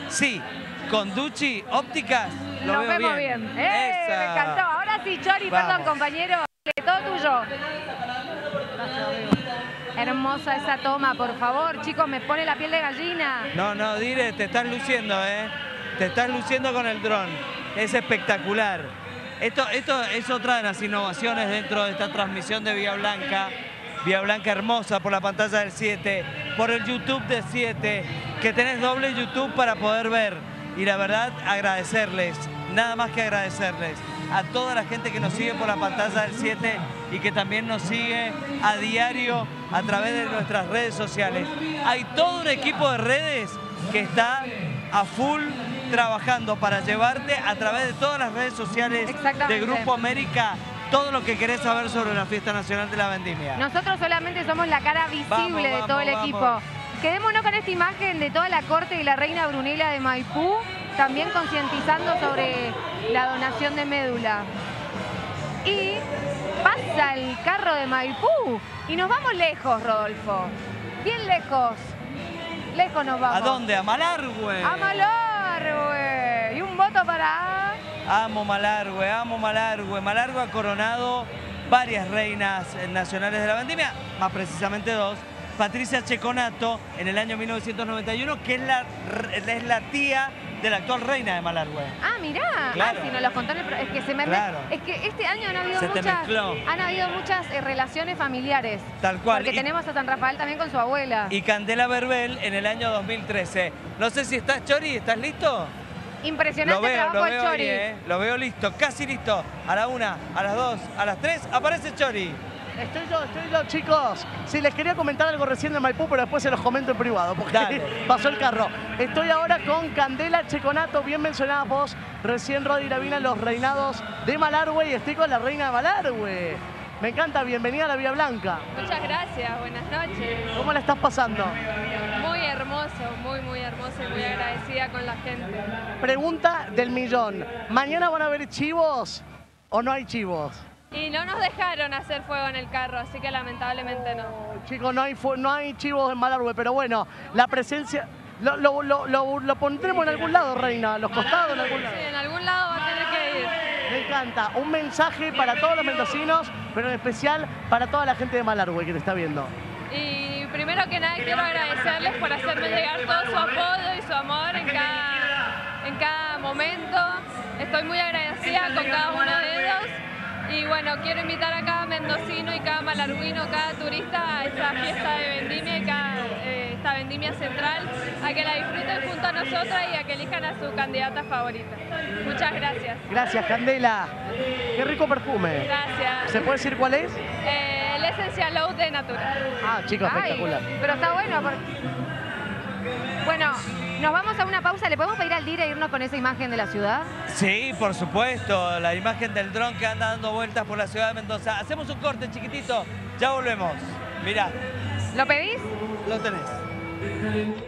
Sí, con Ducci Ópticas lo
Nos
veo
vemos
bien.
bien. ¡Eh!
Esa.
Me encantó. Ahora sí, Chori,
Vamos.
perdón, compañero. Todo tuyo. Hermosa esa toma, por favor. Chicos, me pone la piel de gallina.
No, no, Dire, te estás luciendo, ¿eh? Te estás luciendo con el dron. Es espectacular. Esto, esto es otra de las innovaciones dentro de esta transmisión de Vía Blanca. Vía Blanca hermosa por la pantalla del siete, por el YouTube del siete, que tenés doble YouTube para poder ver. Y la verdad, agradecerles, nada más que agradecerles a toda la gente que nos sigue por la pantalla del siete y que también nos sigue a diario a través de nuestras redes sociales. Hay todo un equipo de redes que está a full trabajando para llevarte a través de todas las redes sociales de Grupo América todo lo que querés saber sobre la Fiesta Nacional de la Vendimia.
Nosotros solamente somos la cara visible
Vamos,
de
vamos,
todo el
vamos.
equipo. Quedémonos con esta imagen de toda la corte de la reina Brunella de Maipú, también concientizando sobre la donación de médula. Y pasa el carro de Maipú y nos vamos lejos, Rodolfo. Bien lejos. Lejos nos vamos.
¿A dónde? A Malargüe.
A Malargüe. Y un voto para...
Amo Malargüe, amo Malargüe. Malargüe ha coronado varias reinas nacionales de la vendimia, más precisamente dos. Patricia Ceconato en el año mil novecientos noventa y uno, que es la, es la tía de la actual reina de Malargüe.
Ah, mirá.
Claro.
Ah, si nos los contó en el pro- Es que se me...
Claro.
Es que este año han habido
Se te
muchas...
mezcló.
Han habido muchas eh, relaciones familiares.
Tal cual.
Porque
Y-
tenemos a San Rafael también con su abuela.
Y Candela Verbel en el año dos mil trece. No sé si estás, Chori, ¿estás listo?
Impresionante
Lo veo,
trabajo
lo
del
veo
Chori.
ahí, ¿eh? Lo veo listo, casi listo. A la una, a las dos, a las tres, aparece Chori.
Estoy yo, estoy yo, chicos. Sí, les quería comentar algo recién de Maipú, pero después se los comento en privado, porque
Dale.
pasó el carro. Estoy ahora con Candela Ceconato, bien mencionada vos, recién Rodi Gravina, los reinados de Malargüe, y estoy con la reina de Malargüe. Me encanta, bienvenida a la Vía Blanca.
Muchas gracias, buenas noches.
¿Cómo la estás pasando?
Muy hermoso, muy, muy hermoso y muy agradecida con la gente.
Pregunta del millón. ¿Mañana van a haber chivos o no hay chivos?
Y no nos dejaron hacer fuego en el carro, así que lamentablemente no.
Chicos, no hay, fu- no hay chivos en Malargüe, pero bueno, la presencia... Lo, lo, lo, lo, lo pondremos en algún lado, reina, a los costados, en algún lado.
Sí, en algún lado va a tener que ir.
Me encanta. Un mensaje para todos los mendocinos, pero en especial para toda la gente de Malargüe que te está viendo.
Y primero que nada quiero agradecerles por hacerme llegar todo su apoyo y su amor en cada, en cada momento. Estoy muy agradecida con cada uno de ellos. Y bueno, quiero invitar a cada mendocino y cada malarguino, cada turista a esta fiesta de vendimia y cada, eh, esta vendimia central, a que la disfruten junto a nosotras y a que elijan a su candidata favorita. Muchas gracias.
Gracias, Candela. Qué rico perfume.
Gracias.
¿Se puede decir cuál es?
Eh, el Essential Oud de Natura.
Ah, chicos,
Ay,
espectacular.
pero está bueno. porque- Bueno, nos vamos a una pausa. ¿Le podemos pedir al Dire irnos con esa imagen de la ciudad?
Sí, por supuesto, la imagen del dron que anda dando vueltas por la ciudad de Mendoza. Hacemos un corte chiquitito, ya volvemos. Mirá.
¿Lo pedís?
Lo tenés.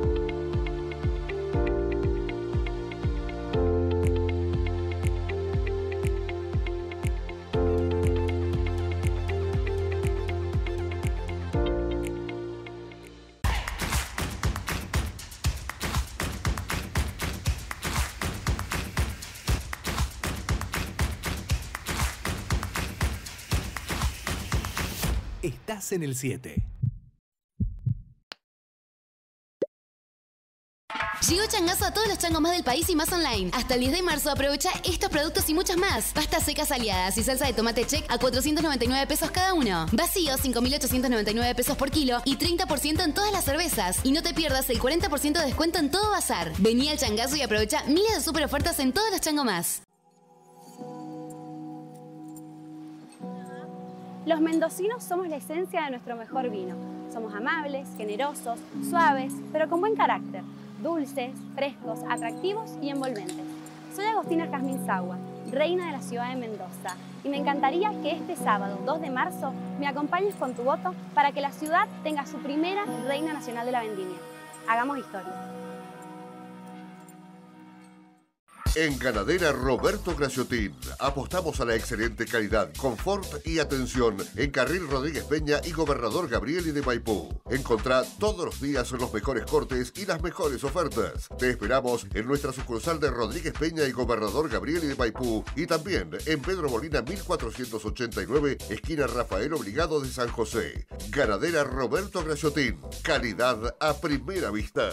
Estás en el siete.
Llegó Changazo a todos los changos más del país y más online. Hasta el diez de marzo aprovecha estos productos y muchos más. Pastas secas aliadas y salsa de tomate check a cuatrocientos noventa y nueve pesos cada uno. Vacío, cinco mil ochocientos noventa y nueve pesos por kilo y treinta por ciento en todas las cervezas. Y no te pierdas el cuarenta por ciento de descuento en todo bazar. Vení al Changazo y aprovecha miles de super ofertas en todos los changos más.
Los mendocinos somos la esencia de nuestro mejor vino. Somos amables, generosos, suaves, pero con buen carácter. Dulces, frescos, atractivos y envolventes. Soy Agostina Jazmín Sagua, reina de la ciudad de Mendoza, y me encantaría que este sábado, dos de marzo, me acompañes con tu voto para que la ciudad tenga su primera reina nacional de la vendimia. Hagamos historia.
En Ganadera Roberto Graciotín apostamos a la excelente calidad, confort y atención en Carril Rodríguez Peña y Gobernador Gabrieli de Maipú. Encontrá todos los días los mejores cortes y las mejores ofertas. Te esperamos en nuestra sucursal de Rodríguez Peña y Gobernador Gabrieli de Maipú y también en Pedro Molina mil cuatrocientos ochenta y nueve, esquina Rafael Obligado de San José. Ganadera Roberto Graciotín. Calidad a primera vista.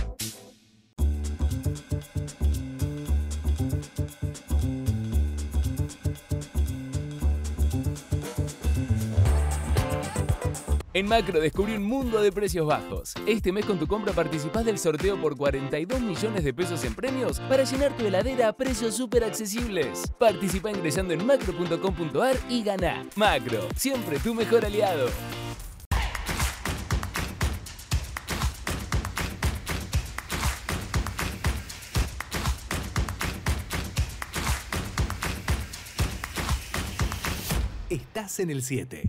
En Macro descubrí un mundo de precios bajos. Este mes con tu compra participás del sorteo por cuarenta y dos millones de pesos en premios para llenar tu heladera a precios súper accesibles. Participa ingresando en macro punto com punto ar y ganá. Macro, siempre tu mejor aliado.
Estás en el siete.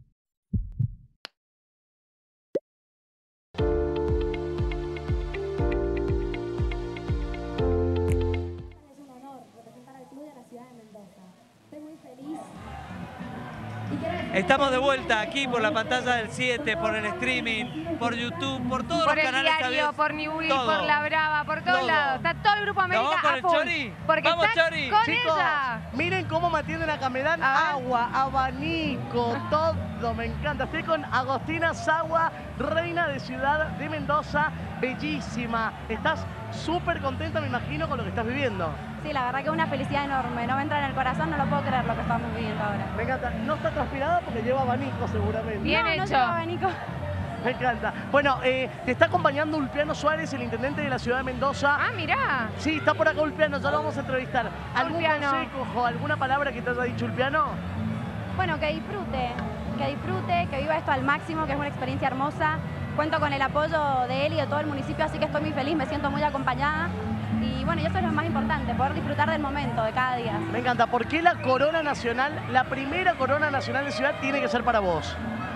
Estamos de vuelta aquí por la pantalla del siete, por el streaming, por YouTube, por todos
por
los
el
canales
diario,
abiertos.
por Newell,
Todo.
por La Brava, por todos
Todo.
lados. Está todo el Grupo América
¿Vamos con
a
el
full,
Chori?
Porque
¡Vamos,
está
Chori!
con
Chicos,
ella.
miren cómo me atienden acá. Me dan agua, abanico, todo. Me encanta. Estoy con Agostina Sagua, reina de Ciudad de Mendoza. Bellísima. Estás súper contenta, me imagino, con lo que estás viviendo.
Sí, la verdad que es una felicidad enorme. No me entra en el corazón, no lo puedo creer lo que estamos viviendo ahora.
Me encanta. No está transpirada porque lleva abanico seguramente.
Bien
no,
hecho.
No lleva abanico.
Me encanta. Bueno, eh, te está acompañando Ulpiano Suárez, el intendente de la ciudad de Mendoza.
Ah, mirá.
Sí, está por acá Ulpiano, ya lo vamos a entrevistar. ¿Algún
Ulpiano.
consejo o alguna palabra que te haya dicho Ulpiano?
Bueno, que disfrute, que disfrute, que viva esto al máximo, que es una experiencia hermosa. Cuento con el apoyo de él y de todo el municipio, así que estoy muy feliz, me siento muy acompañada. Y bueno, y eso es lo más importante, poder disfrutar del momento, de cada día.
Me encanta. ¿Por qué la corona nacional, la primera corona nacional de ciudad, tiene que ser para vos?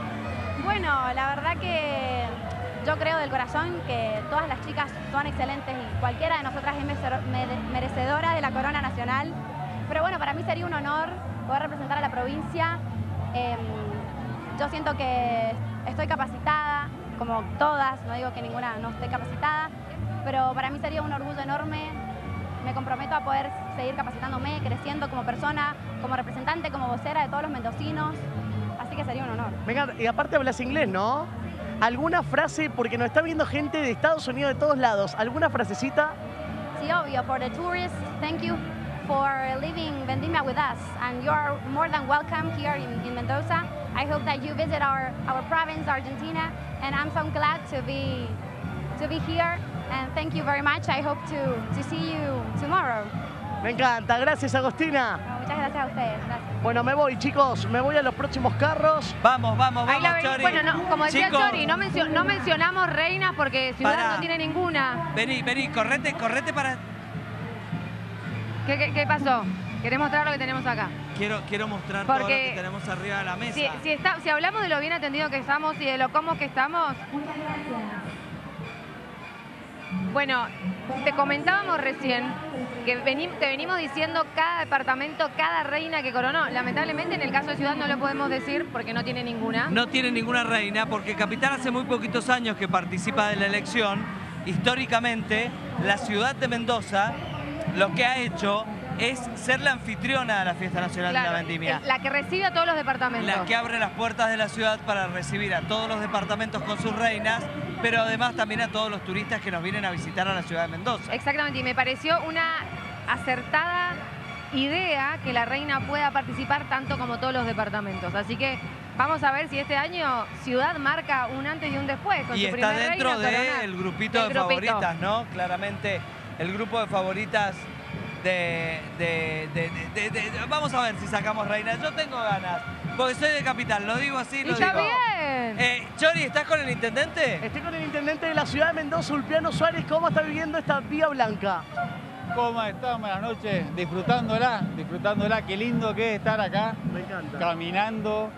Bueno, la verdad que yo creo del corazón que todas las chicas son excelentes y cualquiera de nosotras es merecedora de la corona nacional. Pero bueno, para mí sería un honor poder representar a la provincia. Eh, yo siento que estoy capacitada, como todas, no digo que ninguna no esté capacitada, pero para mí sería un orgullo enorme. Me comprometo a poder seguir capacitándome, creciendo como persona, como representante, como vocera de todos los mendocinos. Así que sería un honor.
Venga, y aparte hablas inglés, ¿no? ¿Alguna frase, porque nos está viendo gente de Estados Unidos de todos lados, alguna frasecita?
Sí, obvio. For the tourists, thank you for living Vendimia with us. And you are more than welcome here in, in Mendoza. I hope that you visit our, our province, Argentina. And I'm so glad to be, to be here. And thank you very much. I hope to, to see you tomorrow.
Me encanta. Gracias, Agostina.
No, muchas gracias a ustedes. Gracias.
Bueno, me voy, chicos. Me voy a los próximos carros.
Vamos, vamos,
Ahí
vamos,
la ven-
Chori.
Bueno, no, como decía
Chicos,
Chori, no, mencio- no mencionamos reinas porque Ciudad
Pará.
no tiene ninguna.
Vení, vení, correte, correte para...
¿Qué, qué, qué pasó? Querés mostrar lo que tenemos acá.
Quiero, quiero mostrar todo lo
Porque
que tenemos arriba de la mesa.
Si, si, está, si hablamos de lo bien atendido que estamos y de lo cómodos que estamos... Bueno, te comentábamos recién que vení- te venimos diciendo cada departamento, cada reina que coronó. Lamentablemente en el caso de Ciudad no lo podemos decir porque no tiene ninguna.
No tiene ninguna reina porque Capital hace muy poquitos años que participa de la elección. Históricamente, la ciudad de Mendoza lo que ha hecho es ser la anfitriona de la Fiesta Nacional
Claro,
de la Vendimia.
es la que recibe a todos los departamentos.
La que abre las puertas de la ciudad para recibir a todos los departamentos con sus reinas, pero además también a todos los turistas que nos vienen a visitar a la ciudad de Mendoza.
Exactamente, y me pareció una acertada idea que la reina pueda participar tanto como todos los departamentos. Así que vamos a ver si este año Ciudad marca un antes y un después con
Y
su
está
primer
dentro
reina Corona.
del grupito
Del
de
grupito.
favoritas, ¿no? Claramente el grupo de favoritas de, de, de, de- de- de- Vamos a ver si sacamos reina. Yo tengo ganas, porque soy de Capital, lo digo así,
Y
lo
está
digo.
bien.
Eh, Chori, ¿estás con el intendente?
Estoy con el intendente de la ciudad de Mendoza, Ulpiano Suárez. ¿Cómo está viviendo esta Vía Blanca?
¿Cómo están? Buenas noches, disfrutándola, disfrutándola. Qué lindo que es estar acá.
Me encanta.
Caminando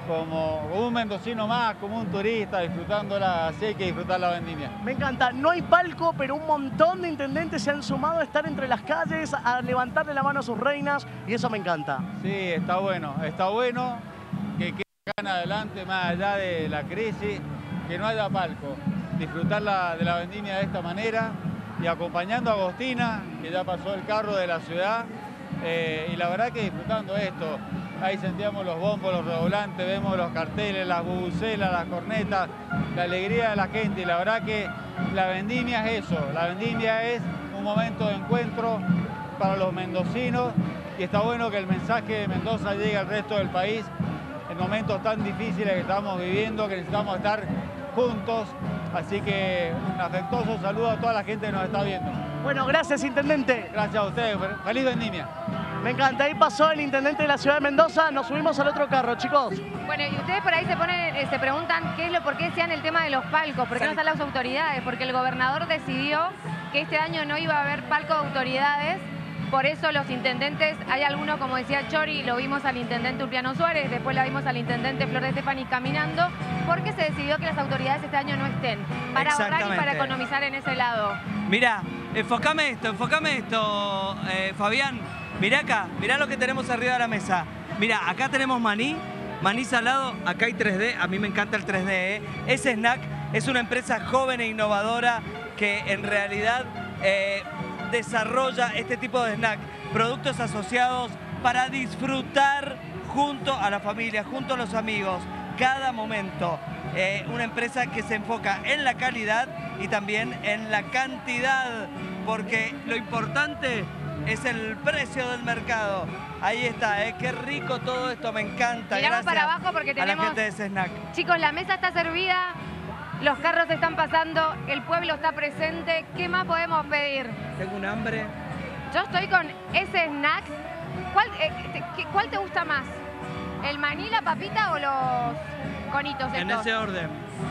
como un mendocino más, como un turista, disfrutándola, así hay que disfrutar la vendimia.
Me encanta, no hay palco, pero un montón de intendentes se han sumado a estar entre las calles, a levantarle la mano a sus reinas, y eso me encanta.
Sí, está bueno, está bueno que queden adelante, más allá de la crisis, que no haya palco. Disfrutar la, de la vendimia de esta manera y acompañando a Agostina, que ya pasó el carro de la ciudad, eh, y la verdad que disfrutando esto. Ahí sentíamos los bombos, los redoblantes, vemos los carteles, las bubucelas, las cornetas, la alegría de la gente. Y la verdad que la vendimia es eso, la vendimia es un momento de encuentro para los mendocinos y está bueno que el mensaje de Mendoza llegue al resto del país en momentos tan difíciles que estamos viviendo, que necesitamos estar juntos. Así que un afectuoso saludo a toda la gente que nos está viendo.
Bueno, gracias, intendente.
Gracias a ustedes. Feliz vendimia.
Me encanta, ahí pasó el intendente de la ciudad de Mendoza, nos subimos al otro carro, chicos.
Bueno, y ustedes por ahí se ponen, eh, se preguntan qué es lo, por qué decían el tema de los palcos, por qué no están las autoridades, porque el gobernador decidió que este año no iba a haber palco de autoridades, por eso los intendentes, hay algunos, como decía Chori, lo vimos al intendente Ulpiano Suárez, después la vimos al intendente Flor de Estefani caminando, porque se decidió que las autoridades este año no estén, para ahorrar y para economizar en ese lado.
Mirá, enfocame esto, enfocame esto, eh, Fabián. Mirá acá, mirá lo que tenemos arriba de la mesa. Mirá, acá tenemos maní, maní salado, acá hay tres D, a mí me encanta el tres D. ¿eh? Ese snack es una empresa joven e innovadora que en realidad eh, desarrolla este tipo de snack, productos asociados para disfrutar junto a la familia, junto a los amigos, cada momento. Eh, una empresa que se enfoca en la calidad y también en la cantidad, porque lo importante es el precio del mercado. Ahí está, ¿eh? Qué rico todo esto, me encanta.
Miramos
Gracias
para abajo porque tenemos...
a la gente de ese snack.
Chicos, la mesa está servida, los carros están pasando, el pueblo está presente. ¿Qué más podemos pedir?
Tengo un hambre.
Yo estoy con ese snack. ¿Cuál, eh, te, ¿Cuál te gusta más? ¿El maní, la papita o los conitos estos?
En ese orden.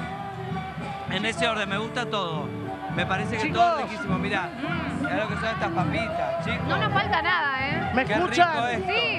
En ese orden, me gusta todo. Me parece que
Chicos.
todo es riquísimo. Mirá, mm. mirá lo que son estas papitas, chicos.
No nos falta nada, ¿eh?
¿Me
Qué
escuchan?
rico esto.
Sí.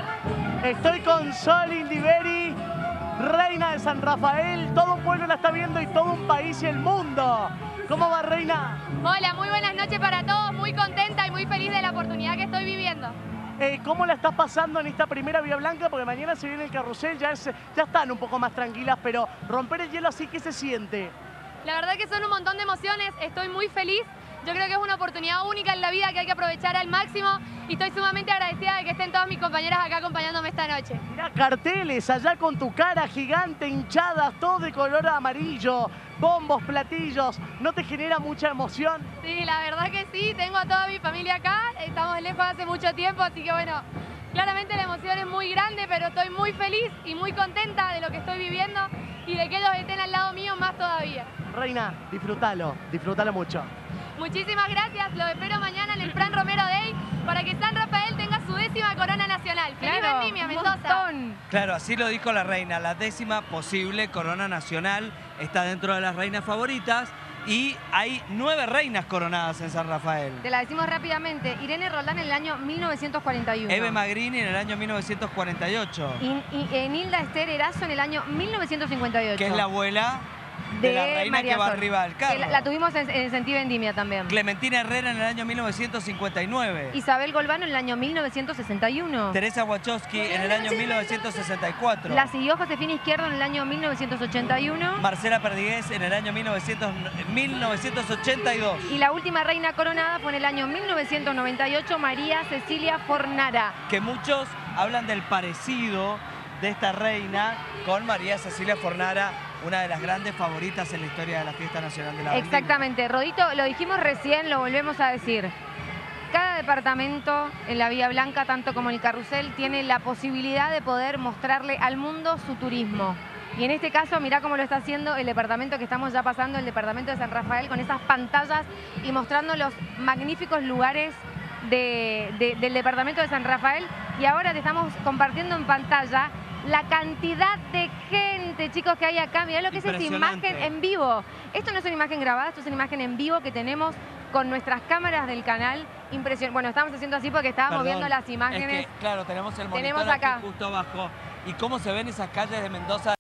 Estoy con Sol Indiveri, reina de San Rafael. Todo un pueblo la está viendo y todo un país y el mundo. ¿Cómo va, reina?
Hola, muy buenas noches para todos. Muy contenta y muy feliz de la oportunidad que estoy viviendo.
Eh, ¿Cómo la estás pasando en esta primera Vía Blanca? Porque mañana se viene el carrusel, ya, es, ya están un poco más tranquilas, pero romper el hielo así, ¿qué se siente?
La verdad que son un montón de emociones, estoy muy feliz. Yo creo que es una oportunidad única en la vida que hay que aprovechar al máximo y estoy sumamente agradecida de que estén todas mis compañeras acá acompañándome esta noche.
Mirá, carteles allá con tu cara gigante, hinchadas, todo de color amarillo, bombos, platillos. ¿No te genera mucha emoción?
Sí, la verdad que sí, tengo a toda mi familia acá, estamos lejos hace mucho tiempo, así que bueno, claramente la emoción es muy grande, pero estoy muy feliz y muy contenta de lo que estoy viviendo y de que ellos estén al lado mío más todavía.
Reina, disfrútalo, disfrútalo mucho.
Muchísimas gracias, los espero mañana en el Fran Romero Day para que San Rafael tenga su décima corona nacional. ¡Feliz
Claro,
vendimia,
un
Mendoza!
montón.
Claro, así lo dijo la reina. La décima posible corona nacional está dentro de las reinas favoritas y hay nueve reinas coronadas en San Rafael.
Te la decimos rápidamente. Irene Roldán en el año mil novecientos cuarenta y uno.
Eve Magrini en el año mil novecientos cuarenta y ocho.
Y, y Enilda Esther Erazo en el año mil novecientos cincuenta y ocho.
Que es la abuela de,
de
la reina
María
que va
Sol.
arriba del carro.
Que La, la tuvimos en, en Sentí Vendimia también.
Clementina Herrera en el año mil novecientos cincuenta y nueve.
Isabel Golbano en el año mil novecientos sesenta y uno.
Teresa Wachowski en el año mil novecientos sesenta y cuatro.
La siguió Josefina Izquierdo en el año mil novecientos ochenta y uno.
Marcela Perdigués en el año mil novecientos, mil novecientos ochenta y dos.
Y la última reina coronada fue en el año mil novecientos noventa y ocho, María Cecilia Fornara.
Que muchos hablan del parecido de esta reina con María Cecilia Fornara, una de las grandes favoritas en la historia de la Fiesta Nacional de la Vendimia.
Exactamente, Rodito, lo dijimos recién, lo volvemos a decir. Cada departamento en la Vía Blanca, tanto como el Carrusel, tiene la posibilidad de poder mostrarle al mundo su turismo. Y en este caso, mirá cómo lo está haciendo el departamento que estamos ya pasando, el departamento de San Rafael, con esas pantallas y mostrando los magníficos lugares de, de, del departamento de San Rafael. Y ahora te estamos compartiendo en pantalla la cantidad de gente, chicos, que hay acá. Mirá lo que es esta imagen en vivo. Esto no es una imagen grabada, esto es una imagen en vivo que tenemos con nuestras cámaras del canal. Impresionante. Bueno, estamos haciendo así porque estábamos
Perdón,
viendo las imágenes.
Es que, claro, tenemos el monitor
Tenemos acá.
aquí justo abajo. y cómo se ven esas calles de Mendoza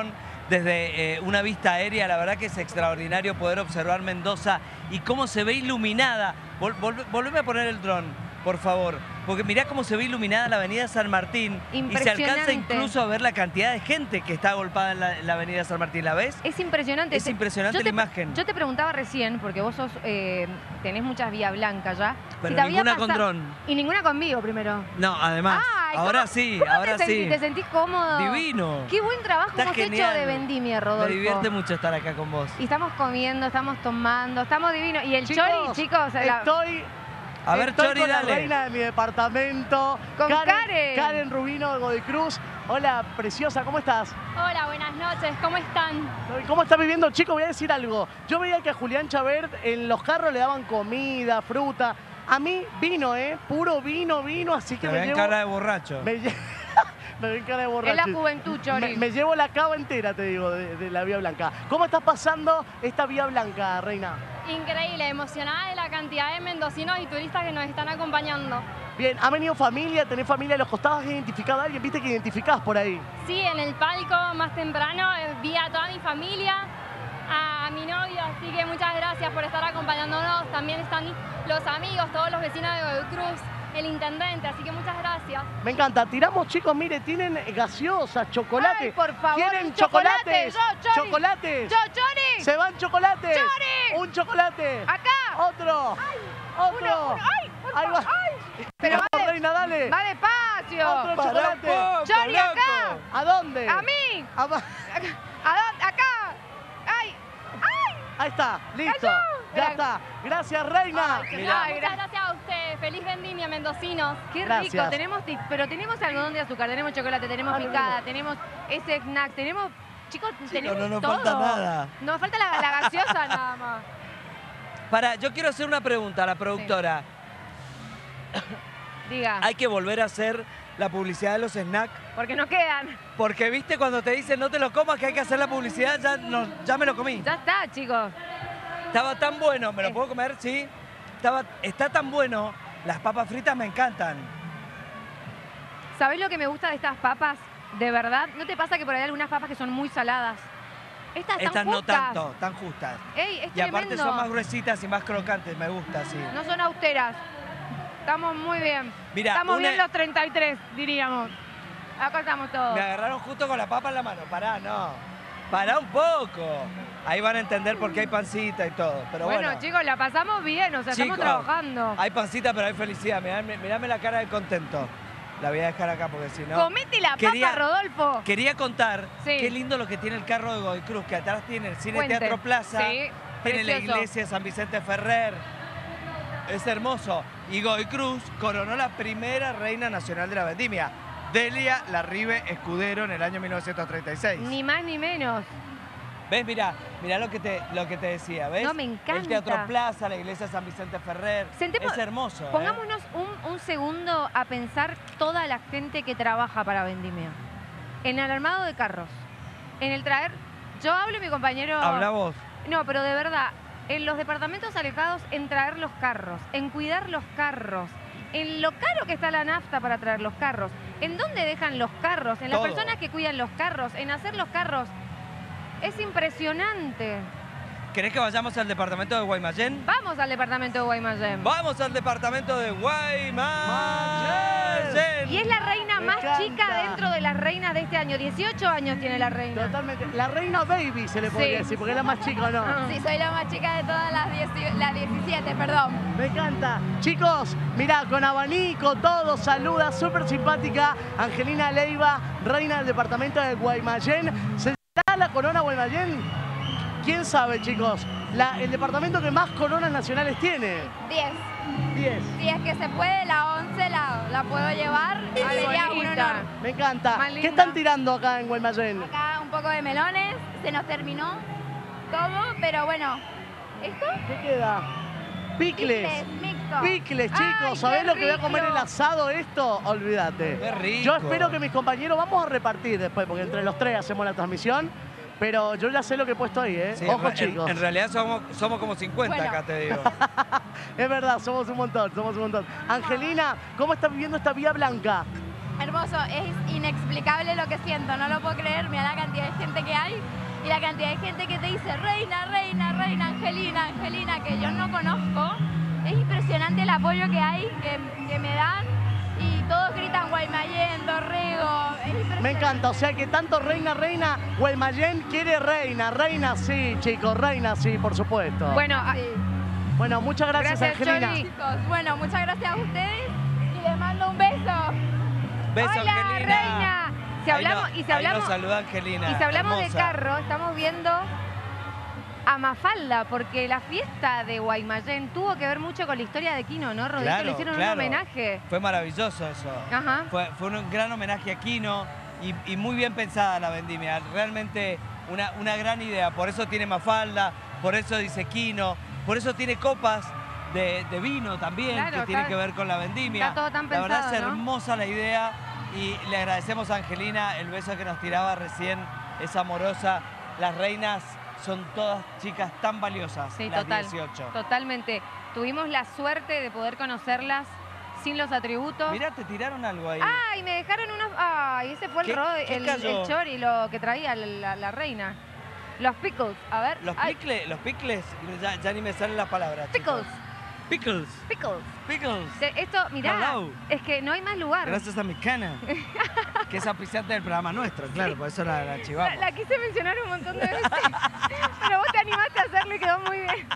desde eh, una vista aérea. La verdad que es extraordinario poder observar Mendoza y cómo se ve iluminada. Vol vol volveme a poner el dron, por favor. Porque mirá cómo se ve iluminada la avenida San Martín y se alcanza incluso a ver la cantidad de gente que está agolpada en la, en la avenida San Martín. ¿La ves?
Es impresionante.
Es impresionante
yo
la
te,
imagen.
Yo te preguntaba recién, porque vos sos, eh, tenés muchas vías blancas ya.
Pero
si te
ninguna
había
con
pasado-
dron.
Y ninguna conmigo primero.
No, además.
Ay,
ahora
¿cómo-
sí,
cómo
ahora
te
sí.
sentís? ¿Te sentís cómodo?
Divino.
Qué buen trabajo
Está
hemos
genial.
hecho de vendimia, Rodolfo.
Me divierte mucho estar acá con vos.
Y estamos comiendo, estamos tomando, estamos divinos. Y el
Chicos,
chori, chicos, la-
Estoy...
A ver,
Estoy
Chori,
con
dale.
la reina de mi departamento.
Con Karen.
Karen Rubino de Godicruz. Hola, preciosa, ¿cómo estás?
Hola, buenas noches, ¿cómo están?
¿Cómo estás viviendo? Chicos, voy a decir algo. Yo veía que a Julián Chabert en los carros le daban comida, fruta. A mí vino, ¿eh? Puro vino, vino, así que
Te
me
ven
llevo...
cara de borracho.
Me, lle- me ven cara de borracho.
Es la juventud, Chori.
Me, me llevo la cava entera, te digo, de, de la Vía Blanca. ¿Cómo estás pasando esta Vía Blanca, reina?
Increíble, emocionada de la cantidad de mendocinos y turistas que nos están acompañando.
Bien, ¿ha venido familia? ¿Tenés familia a los costados? ¿Has identificado a alguien? ¿Viste que identificás por ahí?
Sí, en el palco más temprano eh, vi a toda mi familia, a, a mi novio, así que muchas gracias por estar acompañándonos. También están los amigos, todos los vecinos de Godicruz, el intendente, así que muchas gracias.
Me encanta. Tiramos, chicos, mire, tienen gaseosas, chocolate.
Ay, por favor,
¿Quieren
un chocolate?
chocolates?
Yo, Chori.
¿Chocolates?
Yo, Chori.
¿Se van chocolates?
Chori.
Un chocolate.
Acá.
Otro. Otro.
Uno, uno. Ay, por
Ahí va.
favor. Ay. Pero
Vamos,
va, de-
reina, dale.
va despacio.
Otro
Pará
chocolate.
un poco,
Chori,
loco.
acá.
¿A dónde?
A mí.
A-
¿A dónde? Acá. Ay. Ay.
Ahí está, listo.
Cayó.
Ya
Mira.
está. Gracias, reina.
Ay,
Mirá.
muchas gracias a ustedes, feliz vendimia, mendocinos.
Qué
Gracias.
rico, tenemos, ti- pero tenemos algodón de azúcar, tenemos chocolate, tenemos
Ah,
picada,
bueno.
tenemos ese snack, tenemos, chicos, tenemos
no nos
todo.
falta nada.
Nos falta la, la gaseosa nada más.
Para, yo quiero hacer una pregunta a la productora.
Diga,
¿Hay que volver a hacer la publicidad de los snacks?
porque no quedan.
Porque viste cuando te dicen no te lo comas que hay que hacer la publicidad, ya, no, ya me lo comí.
Ya está, chicos.
Estaba tan bueno, ¿me lo
Eh.
puedo comer? Sí. Estaba, está tan bueno, las papas fritas me encantan.
¿Sabés lo que me gusta de estas papas? De verdad, ¿no te pasa que por ahí hay algunas papas que son muy saladas? Estas están
Estas no
justas.
tanto, tan justas.
Ey, es
Y aparte
tremendo.
son más gruesitas y más crocantes, me gusta, sí.
No son austeras. Estamos muy bien.
Mirá,
estamos
una-
bien los treinta y tres, diríamos. Acá estamos todos.
Me agarraron justo con la papa en la mano. Pará, no. Pará un poco. Ahí van a entender por qué hay pancita y todo. Pero
bueno,
bueno,
chicos, la pasamos bien, o sea, estamos
Chicos,
trabajando.
hay pancita, pero hay felicidad. Mirame, mirame la cara de contento. La voy a dejar acá porque si no...
Comete la
Quería-
papa, Rodolfo.
Quería contar
Sí.
qué lindo lo que tiene el carro de Godicruz, que atrás tiene el Cine
Cuente.
Teatro Plaza,
Sí,
tiene la
precioso.
iglesia de San Vicente Ferrer. Es hermoso. Y Godicruz coronó la primera reina nacional de la vendimia, Delia Larribe Escudero, en el año mil novecientos treinta y seis.
Ni más ni menos.
¿Ves? Mirá, mirá lo que te, lo que te decía, ¿ves?
No, me encanta.
El Teatro Plaza, la iglesia de San Vicente Ferrer.
Sentemos-
es hermoso, ¿eh?
Pongámonos un, un segundo a pensar toda la gente que trabaja para Vendimia. En el armado de carros, en el traer... Yo hablo y mi compañero...
Habla vos.
No, pero de verdad, en los departamentos alejados, en traer los carros, en cuidar los carros, en lo caro que está la nafta para traer los carros, en dónde dejan los carros, en las
Todo.
personas que cuidan los carros, en hacer los carros. Es impresionante.
¿Querés que vayamos al departamento de Guaymallén?
Vamos al departamento de Guaymallén.
Vamos al departamento de Guaymallén.
Y es la reina
Me
más
encanta.
chica dentro de las reinas de este año. dieciocho años tiene la reina.
Totalmente. La reina baby se le podría
Sí.
decir, porque es la más chica, ¿o no?
Ah.
Sí, soy la más chica de todas las, dieci- las diecisiete, perdón.
Me encanta. Chicos, mirá, con abanico, todo, saluda, súper simpática. Angelina Leiva, reina del departamento de Guaymallén. ¿Se da la corona Guaymallén? ¿Quién sabe, chicos? La- el departamento que más coronas nacionales tiene.
diez.
diez.
Si es que se puede, la once la, la puedo llevar. Sería un
bonita.
honor.
Me encanta.
Más
¿Qué
linda.
están tirando acá en Guaymallén?
Acá un poco de melones, se nos terminó todo, pero bueno. ¿Esto?
¿Qué queda? Picles.
Picles, mixto.
Picles, chicos.
Ay,
¿Sabés
qué
lo que voy a comer
rico.
el asado esto? Olvídate.
Qué rico.
Yo espero que mis compañeros, vamos a repartir después, porque entre los tres hacemos la transmisión. Pero yo ya sé lo que he puesto ahí, ¿eh?
Sí,
Ojo,
en,
chicos.
en realidad somos, somos como cincuenta
Bueno.
acá, te digo.
Es verdad, somos un montón, somos un montón. Angelina, ¿cómo estás viviendo esta Vía Blanca?
Hermoso, es inexplicable lo que siento, no lo puedo creer, mira la cantidad de gente que hay y la cantidad de gente que te dice reina, reina, reina, Angelina, Angelina, que yo no conozco. Es impresionante el apoyo que hay, que, que me dan y todos gritan Guaymallén, Dorrego. Es impresionante.
Me encanta, o sea que tanto reina, reina, Guaymallén quiere reina, reina sí, chicos, reina sí, por supuesto.
Bueno,
Sí.
Bueno, muchas gracias,
Gracias,
Angelina.
Chori.
Chicos, bueno, muchas gracias a ustedes y les mando un beso.
Beso,
¡Hola,
Angelina.
reina! Si
Ahí
hablamos,
nos-
y si
ahí nos
hablamos,
saluda Angelina.
y si hablamos de
hermosa.
carro, estamos viendo a Mafalda, porque la fiesta de Guaymallén tuvo que ver mucho con la historia de Kino, ¿no, Rodrigo?
Claro,
Le hicieron
claro.
un homenaje.
Fue maravilloso eso.
Ajá.
Fue, fue un gran homenaje a Kino y, y muy bien pensada la vendimia. Realmente una, una gran idea. Por eso tiene Mafalda, por eso dice Kino, por eso tiene copas de, de vino también,
Claro,
que tiene
está-
que ver con la vendimia.
está todo tan
la verdad es
pensado, ¿no?
hermosa la idea y le agradecemos a Angelina el beso que nos tiraba recién, es amorosa. Las reinas son todas chicas tan valiosas,
Sí,
las
total.
dieciocho.
Totalmente. Tuvimos la suerte de poder conocerlas sin los atributos.
Mirá, te tiraron algo ahí.
¡Ay, me dejaron unos... ¡Ay, ese fue el,
¿Qué-
ro-
qué
el,
cayó?
el chori, lo que traía la, la- la reina. Los pickles, a ver.
Los
ay,
picles, los picles, ya, ya ni me salen las palabras.
Pickles.
chicos. Pickles.
Pickles.
Pickles.
De- Esto, mirá,
Hello.
es que no hay más lugar.
Gracias a mi cana, que es auspiciante del programa nuestro, claro, por eso la, la
La,
chivamos.
la quise mencionar un montón de veces, pero vos te animaste a hacerlo y quedó muy bien.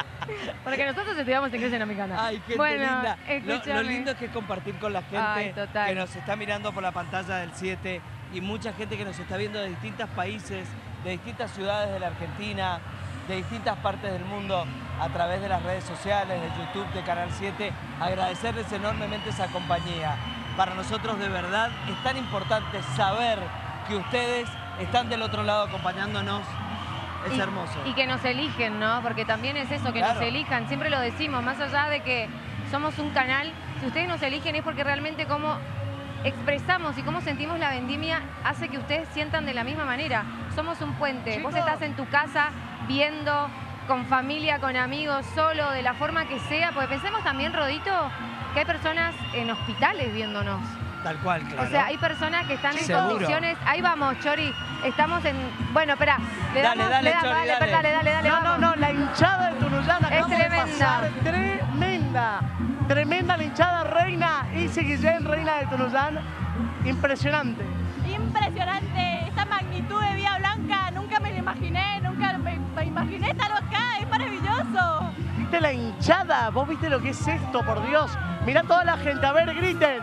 Porque nosotros estudiamos inglés en Americana.
Ay, qué
bueno,
linda. Lo,
escúchame.
lo lindo es que compartir con la gente
Ay, total.
que nos está mirando por la pantalla del siete y mucha gente que nos está viendo de distintos países, de distintas ciudades de la Argentina, de distintas partes del mundo a través de las redes sociales, de YouTube, de Canal siete. Agradecerles enormemente esa compañía. Para nosotros de verdad es tan importante saber que ustedes están del otro lado acompañándonos. Es
y,
hermoso.
Y que nos eligen, ¿no? Porque también es eso, que
Claro.
nos elijan. Siempre lo decimos, más allá de que somos un canal, si ustedes nos eligen es porque realmente cómo expresamos y cómo sentimos la vendimia hace que ustedes sientan de la misma manera. Somos un puente. Vos
Chicos.
estás en tu casa viendo, con familia, con amigos, solo, de la forma que sea. Porque pensemos también, Rodito, que hay personas en hospitales viéndonos.
Tal cual, claro.
O sea, hay personas que están en
Seguro.
condiciones... Ahí vamos, Chori. Estamos en... Bueno, espera. Le
Dale,
damos,
dale,
le damos,
Chori,
dale,
dale.
dale, dale, dale,
No, no,
vamos.
no, la hinchada de Tunuyán
Es
acaba de
tremenda.
pasar, tremenda. Tremenda la hinchada reina, Isi Guillén, reina de Tunuyán. Impresionante.
Impresionante, esta magnitud de Vía Blanca, nunca me lo imaginé, nunca me, me imaginé estar acá, es maravilloso.
¿Viste la hinchada? ¿Vos viste lo que es esto, por Dios? Mirá toda la gente, a ver, griten.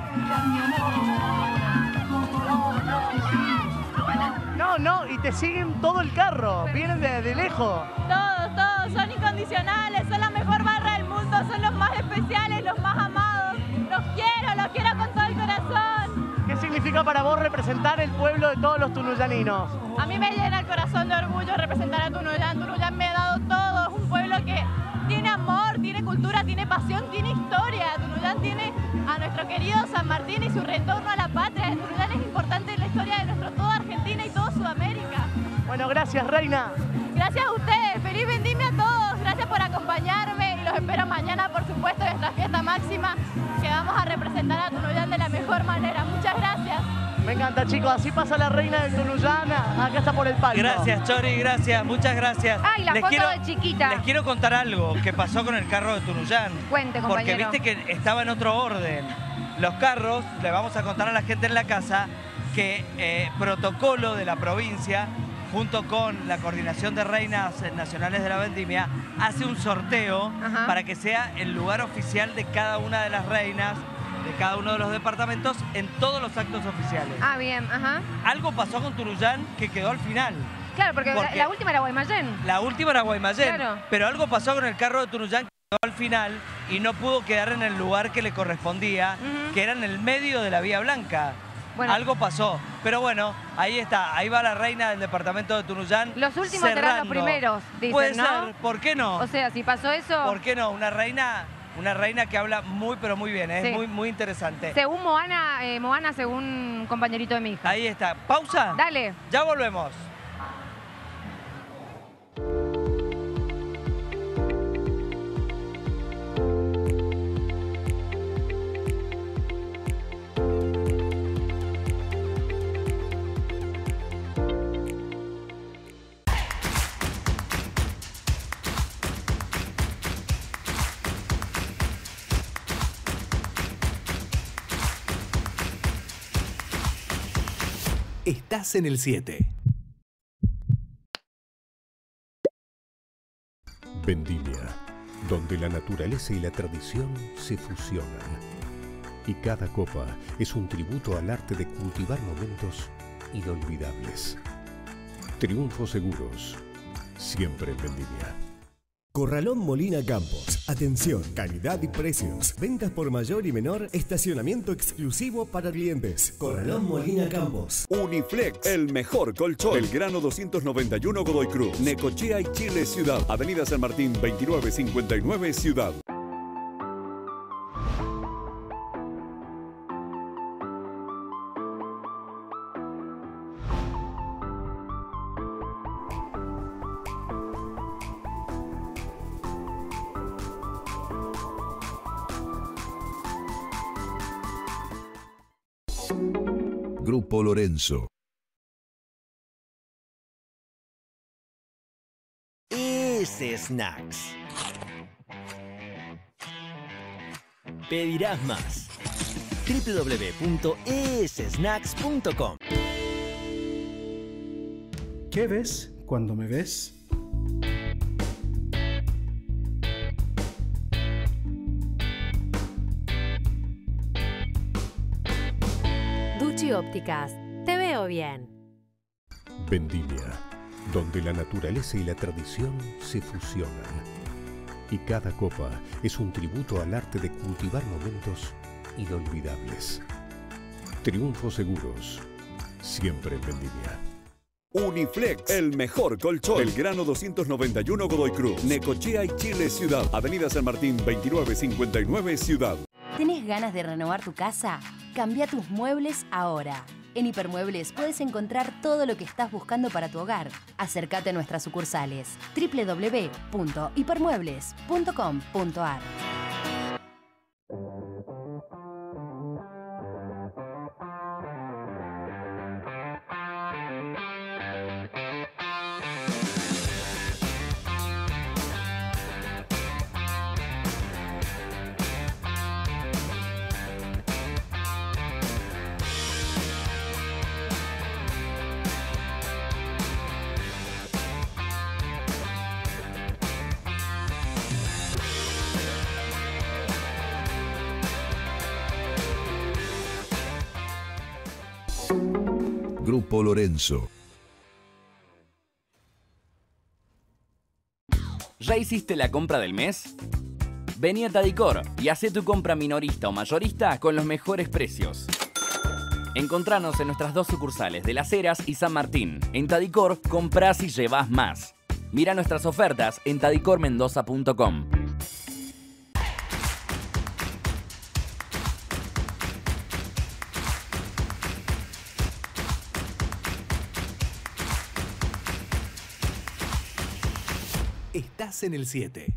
No, no, y te siguen todo el carro, vienen de, de lejos.
Todos, todos, son incondicionales, son la mejor barra del mundo, son los más especiales, los más amados. Los quiero, los quiero con todo el corazón.
¿Qué significa para vos representar el pueblo de todos los tunuyaninos?
A mí me llena el corazón de orgullo representar a Tunuyán. Tunuyán me ha dado todo, es un pueblo que tiene amor, tiene cultura, tiene pasión, tiene historia. Tunuyán tiene a nuestro querido San Martín y su retorno a la patria. Tunuyán es importante en la historia de nuestro toda Argentina y toda Sudamérica.
Bueno, gracias, reina.
Gracias a ustedes, feliz vendimia a todos, gracias por acompañarme y los espero mañana, por supuesto, en nuestra fiesta máxima, que vamos a representar a Tunuyán de la mejor manera. Muchas gracias.
Me encanta, chicos, así pasa la reina de Tunuyán, acá está por el palco.
Gracias, Chori, gracias, muchas gracias.
Ay, la
Les
foto
quiero-
de chiquita.
Les quiero contar algo que pasó con el carro de Tunuyán.
Cuente,
Porque
compañero.
viste que estaba en otro orden. Los carros, le vamos a contar a la gente en la casa que eh, protocolo de la provincia, junto con la Coordinación de Reinas Nacionales de la Vendimia, hace un sorteo
Ajá.
para que sea el lugar oficial de cada una de las reinas, de cada uno de los departamentos, en todos los actos oficiales.
Ah, bien, ajá.
Algo pasó con Tunuyán que quedó al final.
Claro, porque,
Porque-
La, la última era Guaymallén.
La última era Guaymallén,
Claro.
pero algo pasó con el carro de Tunuyán que quedó al final y no pudo quedar en el lugar que le correspondía,
Ujú.
que era en el medio de la Vía Blanca.
Bueno.
Algo pasó, pero bueno, ahí está, ahí va la reina del departamento de Tunuyán.
Los últimos serán los
cerrando.
primeros, dicen,
Puede
¿no?
ser, ¿por qué no?
O sea, si pasó eso...
¿Por qué no? Una reina, una reina que habla muy, pero muy bien, es
Sí.
muy, muy interesante.
Según Moana, eh, Moana, según un compañerito de mi hija.
Ahí está. ¿Pausa?
Dale.
Ya volvemos.
Estás en el siete. Vendimia, donde la naturaleza y la tradición se fusionan. Y cada copa es un tributo al arte de cultivar momentos inolvidables. Triunfos seguros, siempre en Vendimia.
Corralón Molina Campos. Atención, calidad y precios. Ventas por mayor y menor, estacionamiento exclusivo para clientes. Corralón Molina Campos.
Uniflex, el mejor colchón. Belgrano doscientos noventa y uno Godoy Cruz. Necochea y Chile Ciudad. Avenida San Martín veintinueve cincuenta y nueve Ciudad.
Grupo Lorenzo.
S Snacks. Pedirás más. doble u doble u doble u punto e s snacks punto com.
¿Qué ves cuando me ves?
Ducci Ópticas, te veo bien.
Vendimia, donde la naturaleza y la tradición se fusionan. Y cada copa es un tributo al arte de cultivar momentos inolvidables. Triunfos seguros, siempre en Vendimia.
Uniflex, el mejor colchón. Belgrano doscientos noventa y uno Godoy Cruz. Necochea y Chile Ciudad. Avenida San Martín veintinueve cincuenta y nueve Ciudad.
¿Tenés ganas de renovar tu casa? Cambia tus muebles ahora. En Hipermuebles puedes encontrar todo lo que estás buscando para tu hogar. Acércate a nuestras sucursales doble u doble u doble u punto hipermuebles punto com punto a r.
Grupo Lorenzo.
¿Ya hiciste la compra del mes? Vení a Tadicor y hacé tu compra minorista o mayorista con los mejores precios. Encontranos en nuestras dos sucursales de Las Heras y San Martín. En Tadicor, comprás y llevás más. Mira nuestras ofertas en tadicor mendoza punto com.
Estás en el siete.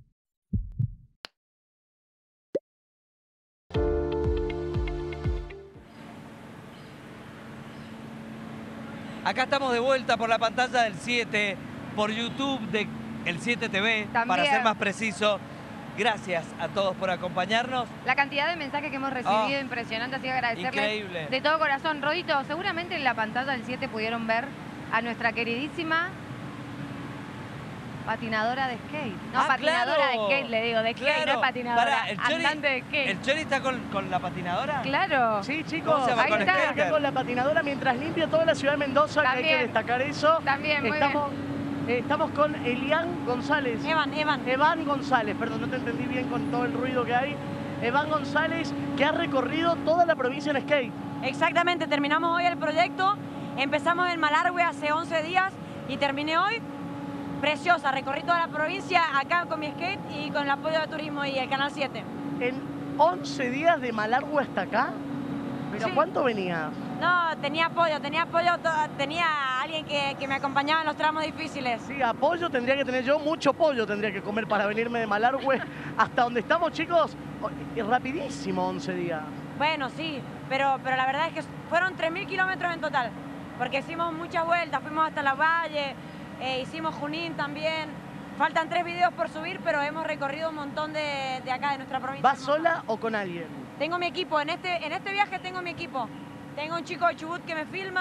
Acá estamos de vuelta por la pantalla del siete, por YouTube de El siete T V,
También.
para ser más preciso. Gracias a todos por acompañarnos.
La cantidad de mensajes que hemos recibido,
Oh,
impresionante, así que agradecerles
increíble.
de todo corazón. Rodito, seguramente en la pantalla del siete pudieron ver a nuestra queridísima patinadora de skate. No,
Ah,
patinadora
claro.
de skate, le digo, de skate,
Claro.
no es patinadora,
Pará, el Chori-
andante de skate.
¿El Chori está con, con la patinadora?
Claro.
Sí,
¿Cómo
chicos,
se llama?
ahí
Con
está,
skater.
acá con la patinadora mientras limpia toda la ciudad de Mendoza, que hay
También.
que destacar eso.
También, muy
estamos, eh, estamos con Elian González.
Evan, Evan.
Evan González, perdón, no te entendí bien con todo el ruido que hay. Evan González, que ha recorrido toda la provincia en skate.
Exactamente, terminamos hoy el proyecto. Empezamos en Malargüe hace once días y terminé hoy. Preciosa, recorrí toda la provincia acá con mi skate y con el apoyo de turismo y el Canal siete.
En once días de Malargüe hasta acá. ¿Pero
Sí.
cuánto venías?
No, tenía apoyo, tenía apoyo, to- tenía alguien que, que me acompañaba en los tramos difíciles.
Sí, apoyo tendría que tener yo, mucho pollo tendría que comer para venirme de Malargüe hasta donde estamos, chicos. Oh, es rapidísimo once días.
Bueno, sí, pero, pero la verdad es que fueron tres mil kilómetros en total, porque hicimos muchas vueltas, fuimos hasta La Valle, eh, hicimos Junín también. Faltan tres videos por subir, pero hemos recorrido un montón de, de acá, de nuestra provincia.
¿Vas sola o con alguien?
Tengo mi equipo, en este, en este viaje tengo mi equipo. Tengo un chico de Chubut que me filma,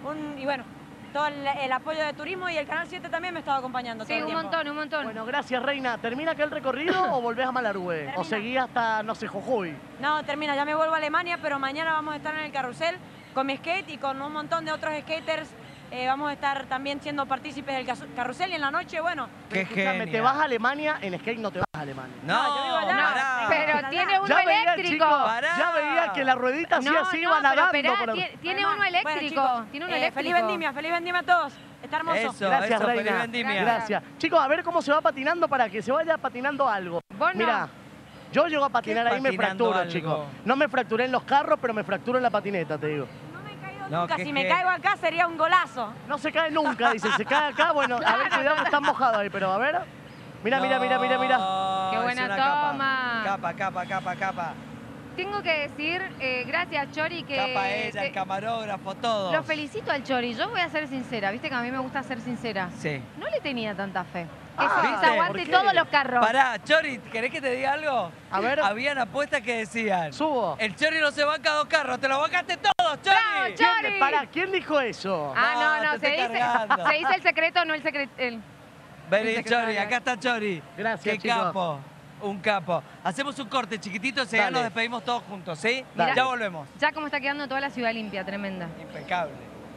un, y bueno, todo el, el apoyo de turismo y el Canal siete también me estaba acompañando.
Sí,
todo el
un
tiempo.
montón, un montón.
Bueno, gracias, Reina. ¿Termina acá el recorrido o volvés a Malargüe? ¿O seguís hasta, no sé, Jujuy?
No, termina, ya me vuelvo a Alemania, pero mañana vamos a estar en el carrusel con mi skate y con un montón de otros skaters. Eh, vamos a estar también siendo partícipes del carrusel y en la noche, bueno...
Qué Escúchame, te vas a Alemania, en skate no te vas a Alemania.
No,
no yo vivo allá.
No, pero tiene uno
ya veía,
eléctrico.
Chico, ya veía que la ruedita así
no,
así
no,
iba nadando.
pero
por
tiene,
el...
tiene uno eléctrico.
Bueno, chicos,
tiene uno
eh,
eléctrico.
Feliz vendimia, feliz vendimia a todos. Está hermoso.
Eso,
Gracias,
eso,
Reina.
feliz vendimia.
Gracias. Chicos, a ver cómo se va patinando para que se vaya patinando algo.
Vos no.
Mirá, yo llego a patinar ahí y me
patinando
fracturo,
algo?
chicos. No me fracturé en los carros, pero me fracturo en la patineta, te digo.
No,
Nunca,
que-
si me
que-
caigo acá sería un golazo.
No se cae nunca, dice. Se cae acá, bueno, a ver, cuidado que está mojado ahí, pero a ver. Mira, mira, mira, mira, mira.
Qué
es
buena
una
toma.
Capa, capa, capa, capa.
Tengo que decir, eh, gracias, Chori, que...
Capa ella,
te-
el camarógrafo, todo.
Lo felicito al Chori. Yo voy a ser sincera. Viste que a mí me gusta ser sincera.
Sí.
No le tenía tanta fe. Que
Ah,
se
¿viste?
aguante
¿Por qué?
todos los carros.
Pará, Chori, ¿querés que te diga algo?
A ver.
Habían apuestas que decían.
Subo.
El Chori no se banca dos carros, te lo bancaste todos, Chori.
¡Bravo,
¿Quién,
Chori!
pará, ¿quién dijo eso?
Ah, no,
No,
no,
te
se
estoy
dice,
cargando.
se dice el secreto, no el secreto. El...
Vení,
el
Chori,
secretario.
acá está Chori.
Gracias,
Qué
chicos.
capo. Un capo. Hacemos un corte chiquitito, ya
Dale.
nos despedimos todos juntos, ¿sí?
Dale.
Ya volvemos.
Ya como está quedando toda la ciudad limpia, tremenda.
Impecable.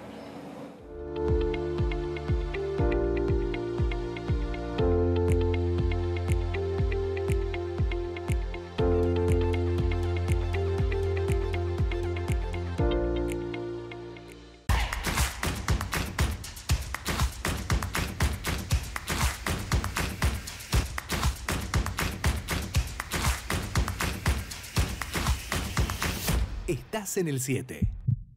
Estás en el siete.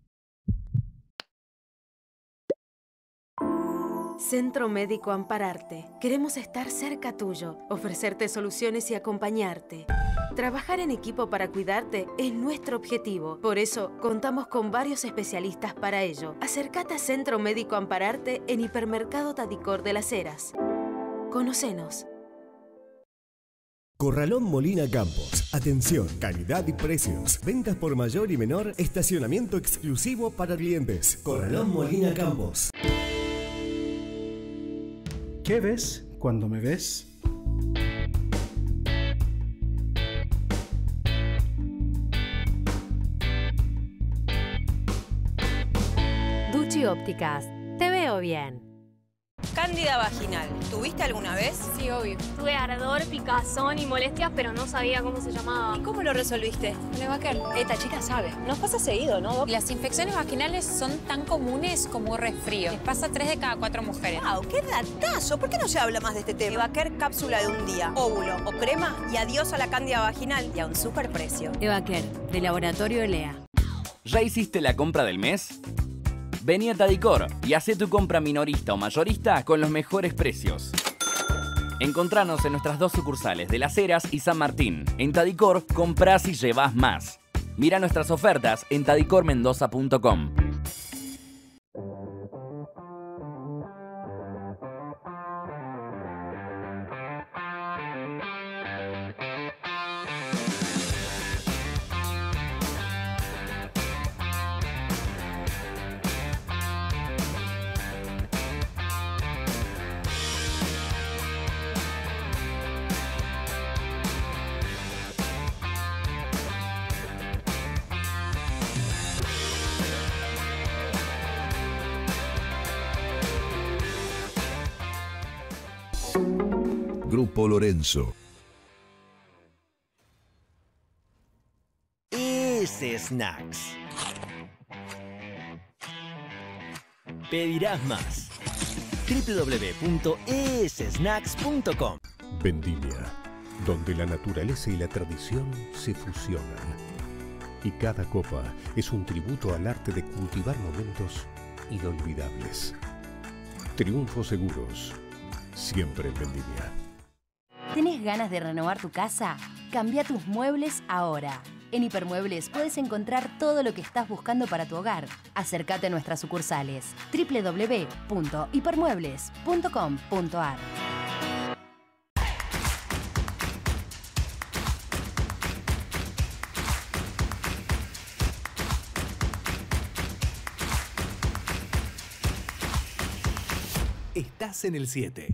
Centro Médico Ampararte. Queremos estar cerca tuyo, ofrecerte soluciones y acompañarte. Trabajar en equipo para cuidarte es nuestro objetivo. Por eso, contamos con varios especialistas para ello. Acércate a Centro Médico Ampararte en Hipermercado Tadicor de las Heras. Conocenos.
Corralón Molina Campos. Atención, calidad y precios. Ventas por mayor y menor. Estacionamiento exclusivo para clientes. Corralón Molina Campos.
¿Qué ves cuando me ves?
Ducci Ópticas. Te veo bien.
Cándida vaginal. ¿Tuviste alguna vez?
Sí, obvio. Tuve ardor, picazón y molestias, pero no sabía cómo se llamaba.
¿Y cómo lo resolviste?
Con Evaquer.
Esta chica sabe. Nos pasa seguido, ¿no?
Y las infecciones vaginales son tan comunes como un resfrío. Les pasa a tres de cada cuatro mujeres.
¡Wow! ¡Qué datazo! ¿Por qué no se habla más de este tema? Evaquer, cápsula de un día, óvulo o crema y adiós a la cándida vaginal y a un super precio.
Evaquer, de Laboratorio Elea.
¿Ya hiciste la compra del mes? Vení a Tadicor y hacé tu compra minorista o mayorista con los mejores precios. Encontranos en nuestras dos sucursales de Las Heras y San Martín. En Tadicor, comprás y llevás más. Mira nuestras ofertas en tadicor mendoza punto com.
Grupo Lorenzo.
S Snacks. Pedirás más. doble u doble u doble u punto e s snacks punto com.
Vendimia, donde la naturaleza y la tradición se fusionan. Y cada copa es un tributo al arte de cultivar momentos inolvidables. Triunfos seguros, siempre en Vendimia.
¿Tenés ganas de renovar tu casa? Cambia tus muebles ahora. En Hipermuebles puedes encontrar todo lo que estás buscando para tu hogar. Acércate a nuestras sucursales. doble u doble u doble u punto hipermuebles punto com punto a r.
estás en el siete.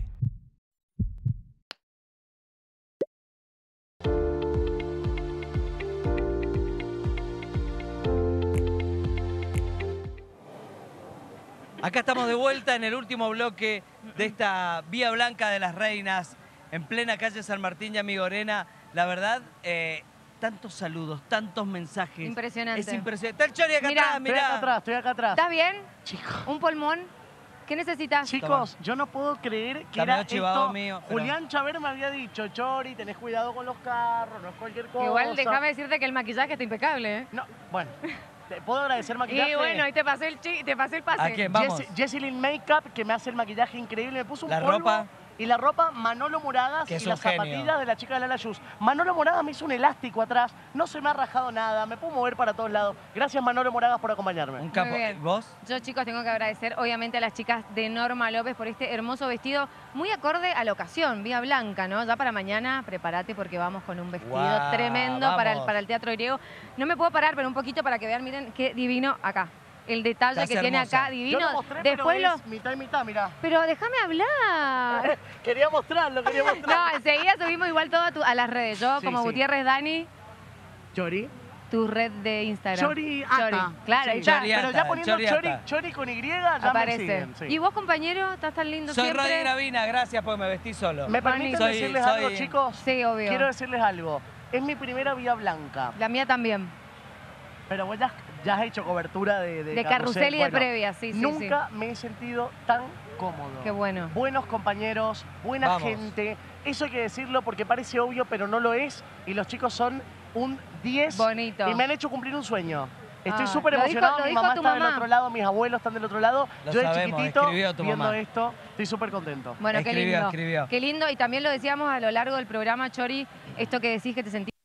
Acá estamos de vuelta en el último bloque de esta Vía Blanca de las Reinas, en plena calle San Martín y Amigorena. La verdad, eh, tantos saludos, tantos mensajes.
Impresionante.
Es impresionante. Está el Chori acá
Mirá,
atrás,
Estoy
mirá.
acá atrás, estoy acá atrás.
¿Estás bien?
Chicos.
¿Un pulmón? ¿Qué necesitas?
Chicos, yo no puedo creer que
Está
era
medio chivado
esto.
mío, pero-
Julián Chaver me había dicho, Chori, tenés cuidado con los carros, no es cualquier cosa.
Igual déjame decirte que el maquillaje está impecable, ¿eh?
No, bueno. ¿Te puedo agradecer maquillaje?
Y bueno, ahí te pasé el, chi te pasé el pase.
¿A quién? Vamos.
Jessie- Jessilyn Makeup, que me hace el maquillaje increíble. Me puso un
La
polvo.
ropa.
Y la ropa, Manolo Moragas,
Que
y
es un
las
genio.
zapatillas de la chica de Lala Shoes. Manolo Moragas me hizo un elástico atrás, no se me ha rajado nada, me puedo mover para todos lados. Gracias, Manolo Moragas, por acompañarme.
Un capo.
Muy bien.
¿Vos?
Yo, chicos, tengo que agradecer, obviamente, a las chicas de Norma López por este hermoso vestido, muy acorde a la ocasión, Vía Blanca, ¿no? Ya para mañana, prepárate porque vamos con un vestido
Guau,
tremendo para el,
vamos.
para el Teatro Griego. No me puedo parar, pero un poquito para que vean, miren qué divino acá. El detalle
Estás
que tiene
hermosa.
acá, divino.
Yo lo mostré,
Después
pero
lo...
es mitad y mitad, mirá.
Pero déjame hablar.
Quería mostrarlo, quería
No,
mostrarlo.
enseguida subimos igual todo a, tu- a las redes. Yo,
Sí,
como
sí.
Gutiérrez Dani,
Chori.
tu red de Instagram.
Chori Ata.
Claro, ahí
Sí,
está.
Choriata,
Pero ya poniendo
Choriata.
Chori, Chori con Y, ya me
Aparece.
siguen. Sí.
¿Y vos, compañero? ¿Estás tan lindo
Soy
siempre?
Rodri Gravina, gracias porque me vestí solo.
¿Me permiten
Soy-
decirles
soy-
algo, chicos?
Sí, obvio.
Quiero decirles algo. Es mi primera Vía Blanca.
La mía también.
Pero vos ya, ya has hecho cobertura de, de,
De carrusel y de previa, sí, sí,
Nunca me he sentido tan cómodo.
Qué bueno.
Buenos compañeros, buena
Vamos.
gente. Eso hay que decirlo porque parece obvio, pero no lo es. Y los chicos son un diez.
Bonito.
Y me han hecho cumplir un sueño. Estoy
Ah,
súper
lo dijo-
emocionado.
lo
Mi
dijo
mamá
tu
está del
mamá.
otro lado, mis abuelos están del otro lado.
Lo
Yo de
sabemos,
chiquitito,
escribió tu
viendo
mamá.
esto, estoy súper contento.
Bueno, qué
Escribió,
lindo.
escribió.
Qué lindo. Y también lo decíamos a lo largo del programa, Chori, esto que decís que te sentís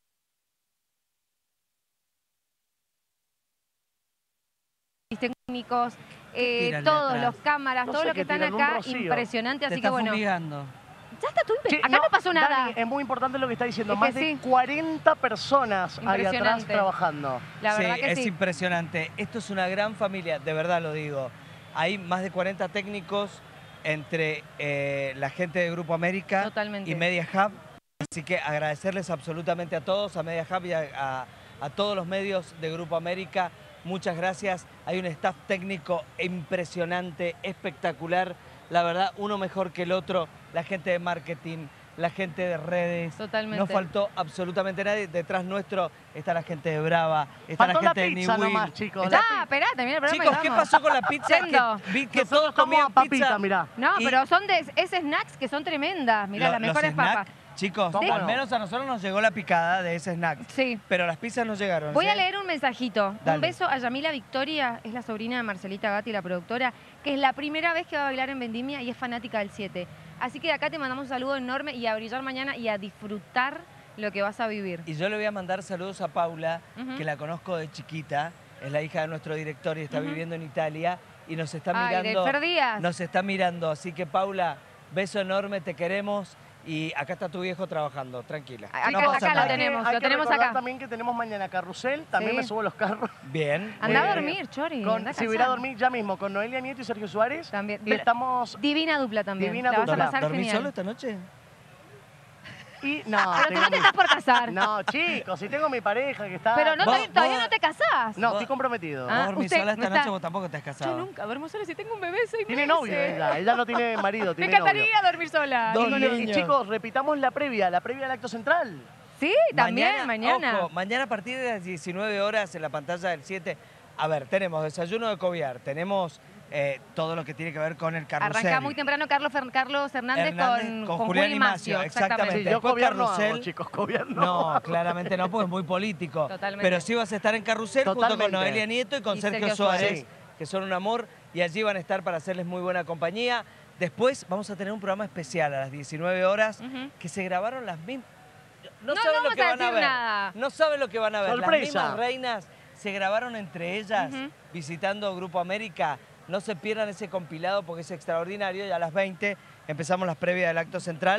técnicos, eh,
tiran de
todos,
atrás?
los cámaras,
No
todos
sé
los que
qué
están
tiran, un
acá,
rocío.
impresionante.
Te
Así
está
que bueno,
fumigando.
ya está tu
Che,
acá no, pasó nada.
Dani, es muy importante lo que está diciendo. Más de
sí.
cuarenta personas ahí atrás
Impresionante.
trabajando.
La
sí,
verdad que
es
sí.
impresionante. Esto es una gran familia, de verdad lo digo. Hay más de cuarenta técnicos entre eh, la gente de Grupo América
Totalmente.
y Media Hub. Así que agradecerles absolutamente a todos, a Media Hub y a, a- a todos los medios de Grupo América. Muchas gracias. Hay un staff técnico impresionante, espectacular. La verdad, uno mejor que el otro. La gente de marketing, la gente de redes.
Totalmente.
No faltó absolutamente nadie. Detrás nuestro está la gente de Brava, está
Faltó
la
la
gente de
pizza
New Wheel.
nomás, chicos.
Está-
Ya, esperá, termina el programa y
Chicos, ¿qué
vamos.
pasó con la pizza?
Yendo.
Que vi que
Nosotros
todos
estamos
comían
a papita,
pizza.
mirá.
No,
Y
pero son de es snacks que son tremendas. Mirá,
lo-
las
los
mejores
snack,
papas.
Chicos,
¿Cómo
al
no?
menos a nosotros nos llegó la picada de ese snack.
Sí.
Pero las pizzas no llegaron.
Voy
¿sí?
a leer un mensajito.
Dale.
Un beso a Yamila Victoria, es la sobrina de Marcelita Gatti, la productora, que es la primera vez que va a bailar en Vendimia y es fanática del siete. Así que de acá te mandamos un saludo enorme y a brillar mañana y a disfrutar lo que vas a vivir.
Y yo le voy a mandar saludos a Paula,
Ujú.
que la conozco de chiquita, es la hija de nuestro director y está
Ujú.
viviendo en Italia y nos está
Ay, del
mirando.
Fer Díaz.
Nos está mirando, así que Paula, beso enorme, te queremos y acá está tu viejo trabajando, tranquila.
Acá-
no
acá
pasa
lo
nada.
tenemos,
Hay
lo
que
tenemos
recordar
acá.
también que tenemos mañana carrusel, también
Sí.
me subo a los carros.
Bien.
Anda a
Eh,
dormir, Chori.
Con,
anda a
si voy a ir a
casar.
dormir ya mismo con Noelia Nieto y Sergio Suárez.
También.
Y estamos...
Divina dupla también.
Divina
la vas
dupla.
a pasar
¿Dormís
genial.
solo esta noche?
Y no,
Pero tú
tengo
no te
mi-
estás por casar.
No, chicos, si tengo mi pareja que está...
Pero no,
Vos-
todavía, todavía
vos-
no te casás.
No, estoy comprometido.
Ah,
¿Vos dormís
usted
sola esta
no
noche?
está-
Vos tampoco te has casado.
Yo nunca duermo sola si tengo un bebé seis
Tiene
meses.
novio ella, ella no tiene marido,
Me
tiene novio.
encantaría dormir sola.
Dos
Y con-
Y,
niños.
chicos, repitamos la previa, la previa del acto central.
Sí, también, mañana.
Ojo, mañana a partir de las diecinueve horas en la pantalla del siete. A ver, tenemos desayuno de Coviar, tenemos eh, todo lo que tiene que ver con el carrusel.
Arranca muy temprano Carlos, Fer- Carlos Hernández,
Hernández
con,
con
con
Julián
Juli
y
Macio.
Macio, exactamente.
Sí, yo
Después
Coviar no
carrusel.
hago, chicos, Coviar no.
No, claramente no, porque es muy político.
Totalmente.
Pero sí vas a estar en carrusel junto con
Totalmente.
Noelia Nieto y con
Y
Sergio,
Sergio
Suárez,
Suárez.
que son un amor, y allí van a estar para hacerles muy buena compañía. Después vamos a tener un programa especial a las diecinueve horas,
Ujú.
que se grabaron las mismas... No,
No,
saben
no
lo que
vamos a
van a
decir
ver.
nada.
No saben lo que van a ver.
Sorpresa.
Las mismas reinas se grabaron entre ellas
Ujú.
visitando Grupo América. No se pierdan ese compilado porque es extraordinario y a las veinte empezamos las previas del acto central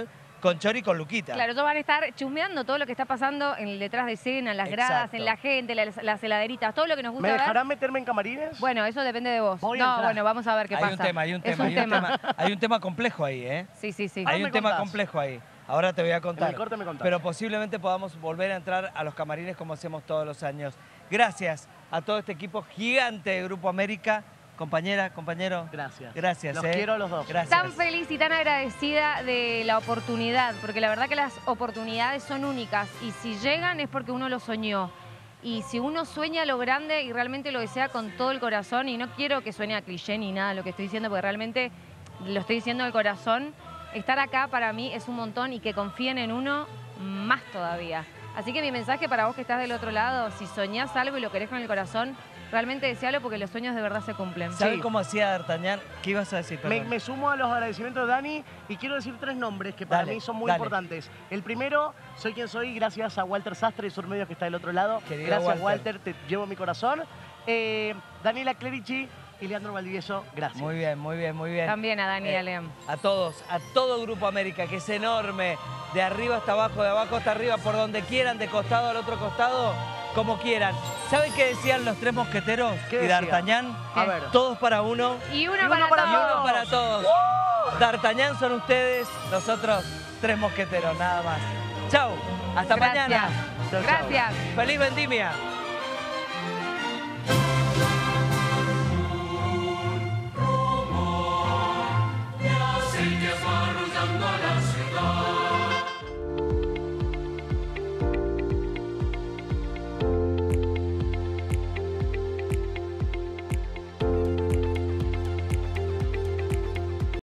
con Chori y con Luquita.
Claro, ellos van a estar chusmeando todo lo que está pasando en el detrás de escena, en las gradas,
Exacto.
en la gente, las, las heladeritas, todo lo que nos gusta
¿Me
ver.
dejarán meterme en camarines?
Bueno, eso depende de vos.
Voy a
no,
entrar.
bueno, vamos a ver qué
hay
pasa.
un tema, hay un
Es
tema,
un
hay un
tema.
tema. Hay un tema complejo ahí, ¿eh?
Sí, sí, sí.
Hay
Ah,
un
me
tema
contás.
complejo ahí. Ahora te voy a contar.
En el corte me contás.
Pero posiblemente podamos volver a entrar a los camarines como hacemos todos los años. Gracias a todo este equipo gigante de Grupo América. Compañera, compañero.
Gracias.
Gracias,
Los
eh.
quiero a los dos.
Gracias.
Tan feliz y tan agradecida de la oportunidad, porque la verdad que las oportunidades son únicas y si llegan es porque uno lo soñó. Y si uno sueña lo grande y realmente lo desea con todo el corazón, y no quiero que suene a cliché ni nada lo que estoy diciendo, porque realmente lo estoy diciendo del corazón, estar acá para mí es un montón y que confíen en uno más todavía. Así que mi mensaje para vos que estás del otro lado, si soñás algo y lo querés con el corazón, realmente desealo porque los sueños de verdad se cumplen.
¿Sabes
Sí.
cómo hacía D'Artagnan? ¿Qué ibas a decir?
Me,
Perdón.
me sumo a los agradecimientos de Dani y quiero decir tres nombres que para
Dale,
mí son muy
dale.
importantes. El primero, soy quien soy gracias a Walter Sastre y Surmedios que está del otro lado.
Querido
Gracias
Walter.
Walter, te llevo mi corazón. Eh, Daniela Clerici y Leandro Valdivieso, gracias.
Muy bien, muy bien, muy bien.
También a Dani y a
Eh,
Leam.
A todos, a todo Grupo América, que es enorme, de arriba hasta abajo, de abajo hasta arriba, por donde quieran, de costado al otro costado, como quieran. ¿Saben qué decían los tres mosqueteros
¿Qué
y
decían?
D'Artagnan?
A ver.
Todos para uno
Y uno,
Y uno
para,
para
y
todos.
uno para todos. D'Artagnan son ustedes, nosotros tres mosqueteros, nada más. Chau, hasta
Gracias.
mañana.
Chau, chau.
Gracias.
Feliz vendimia.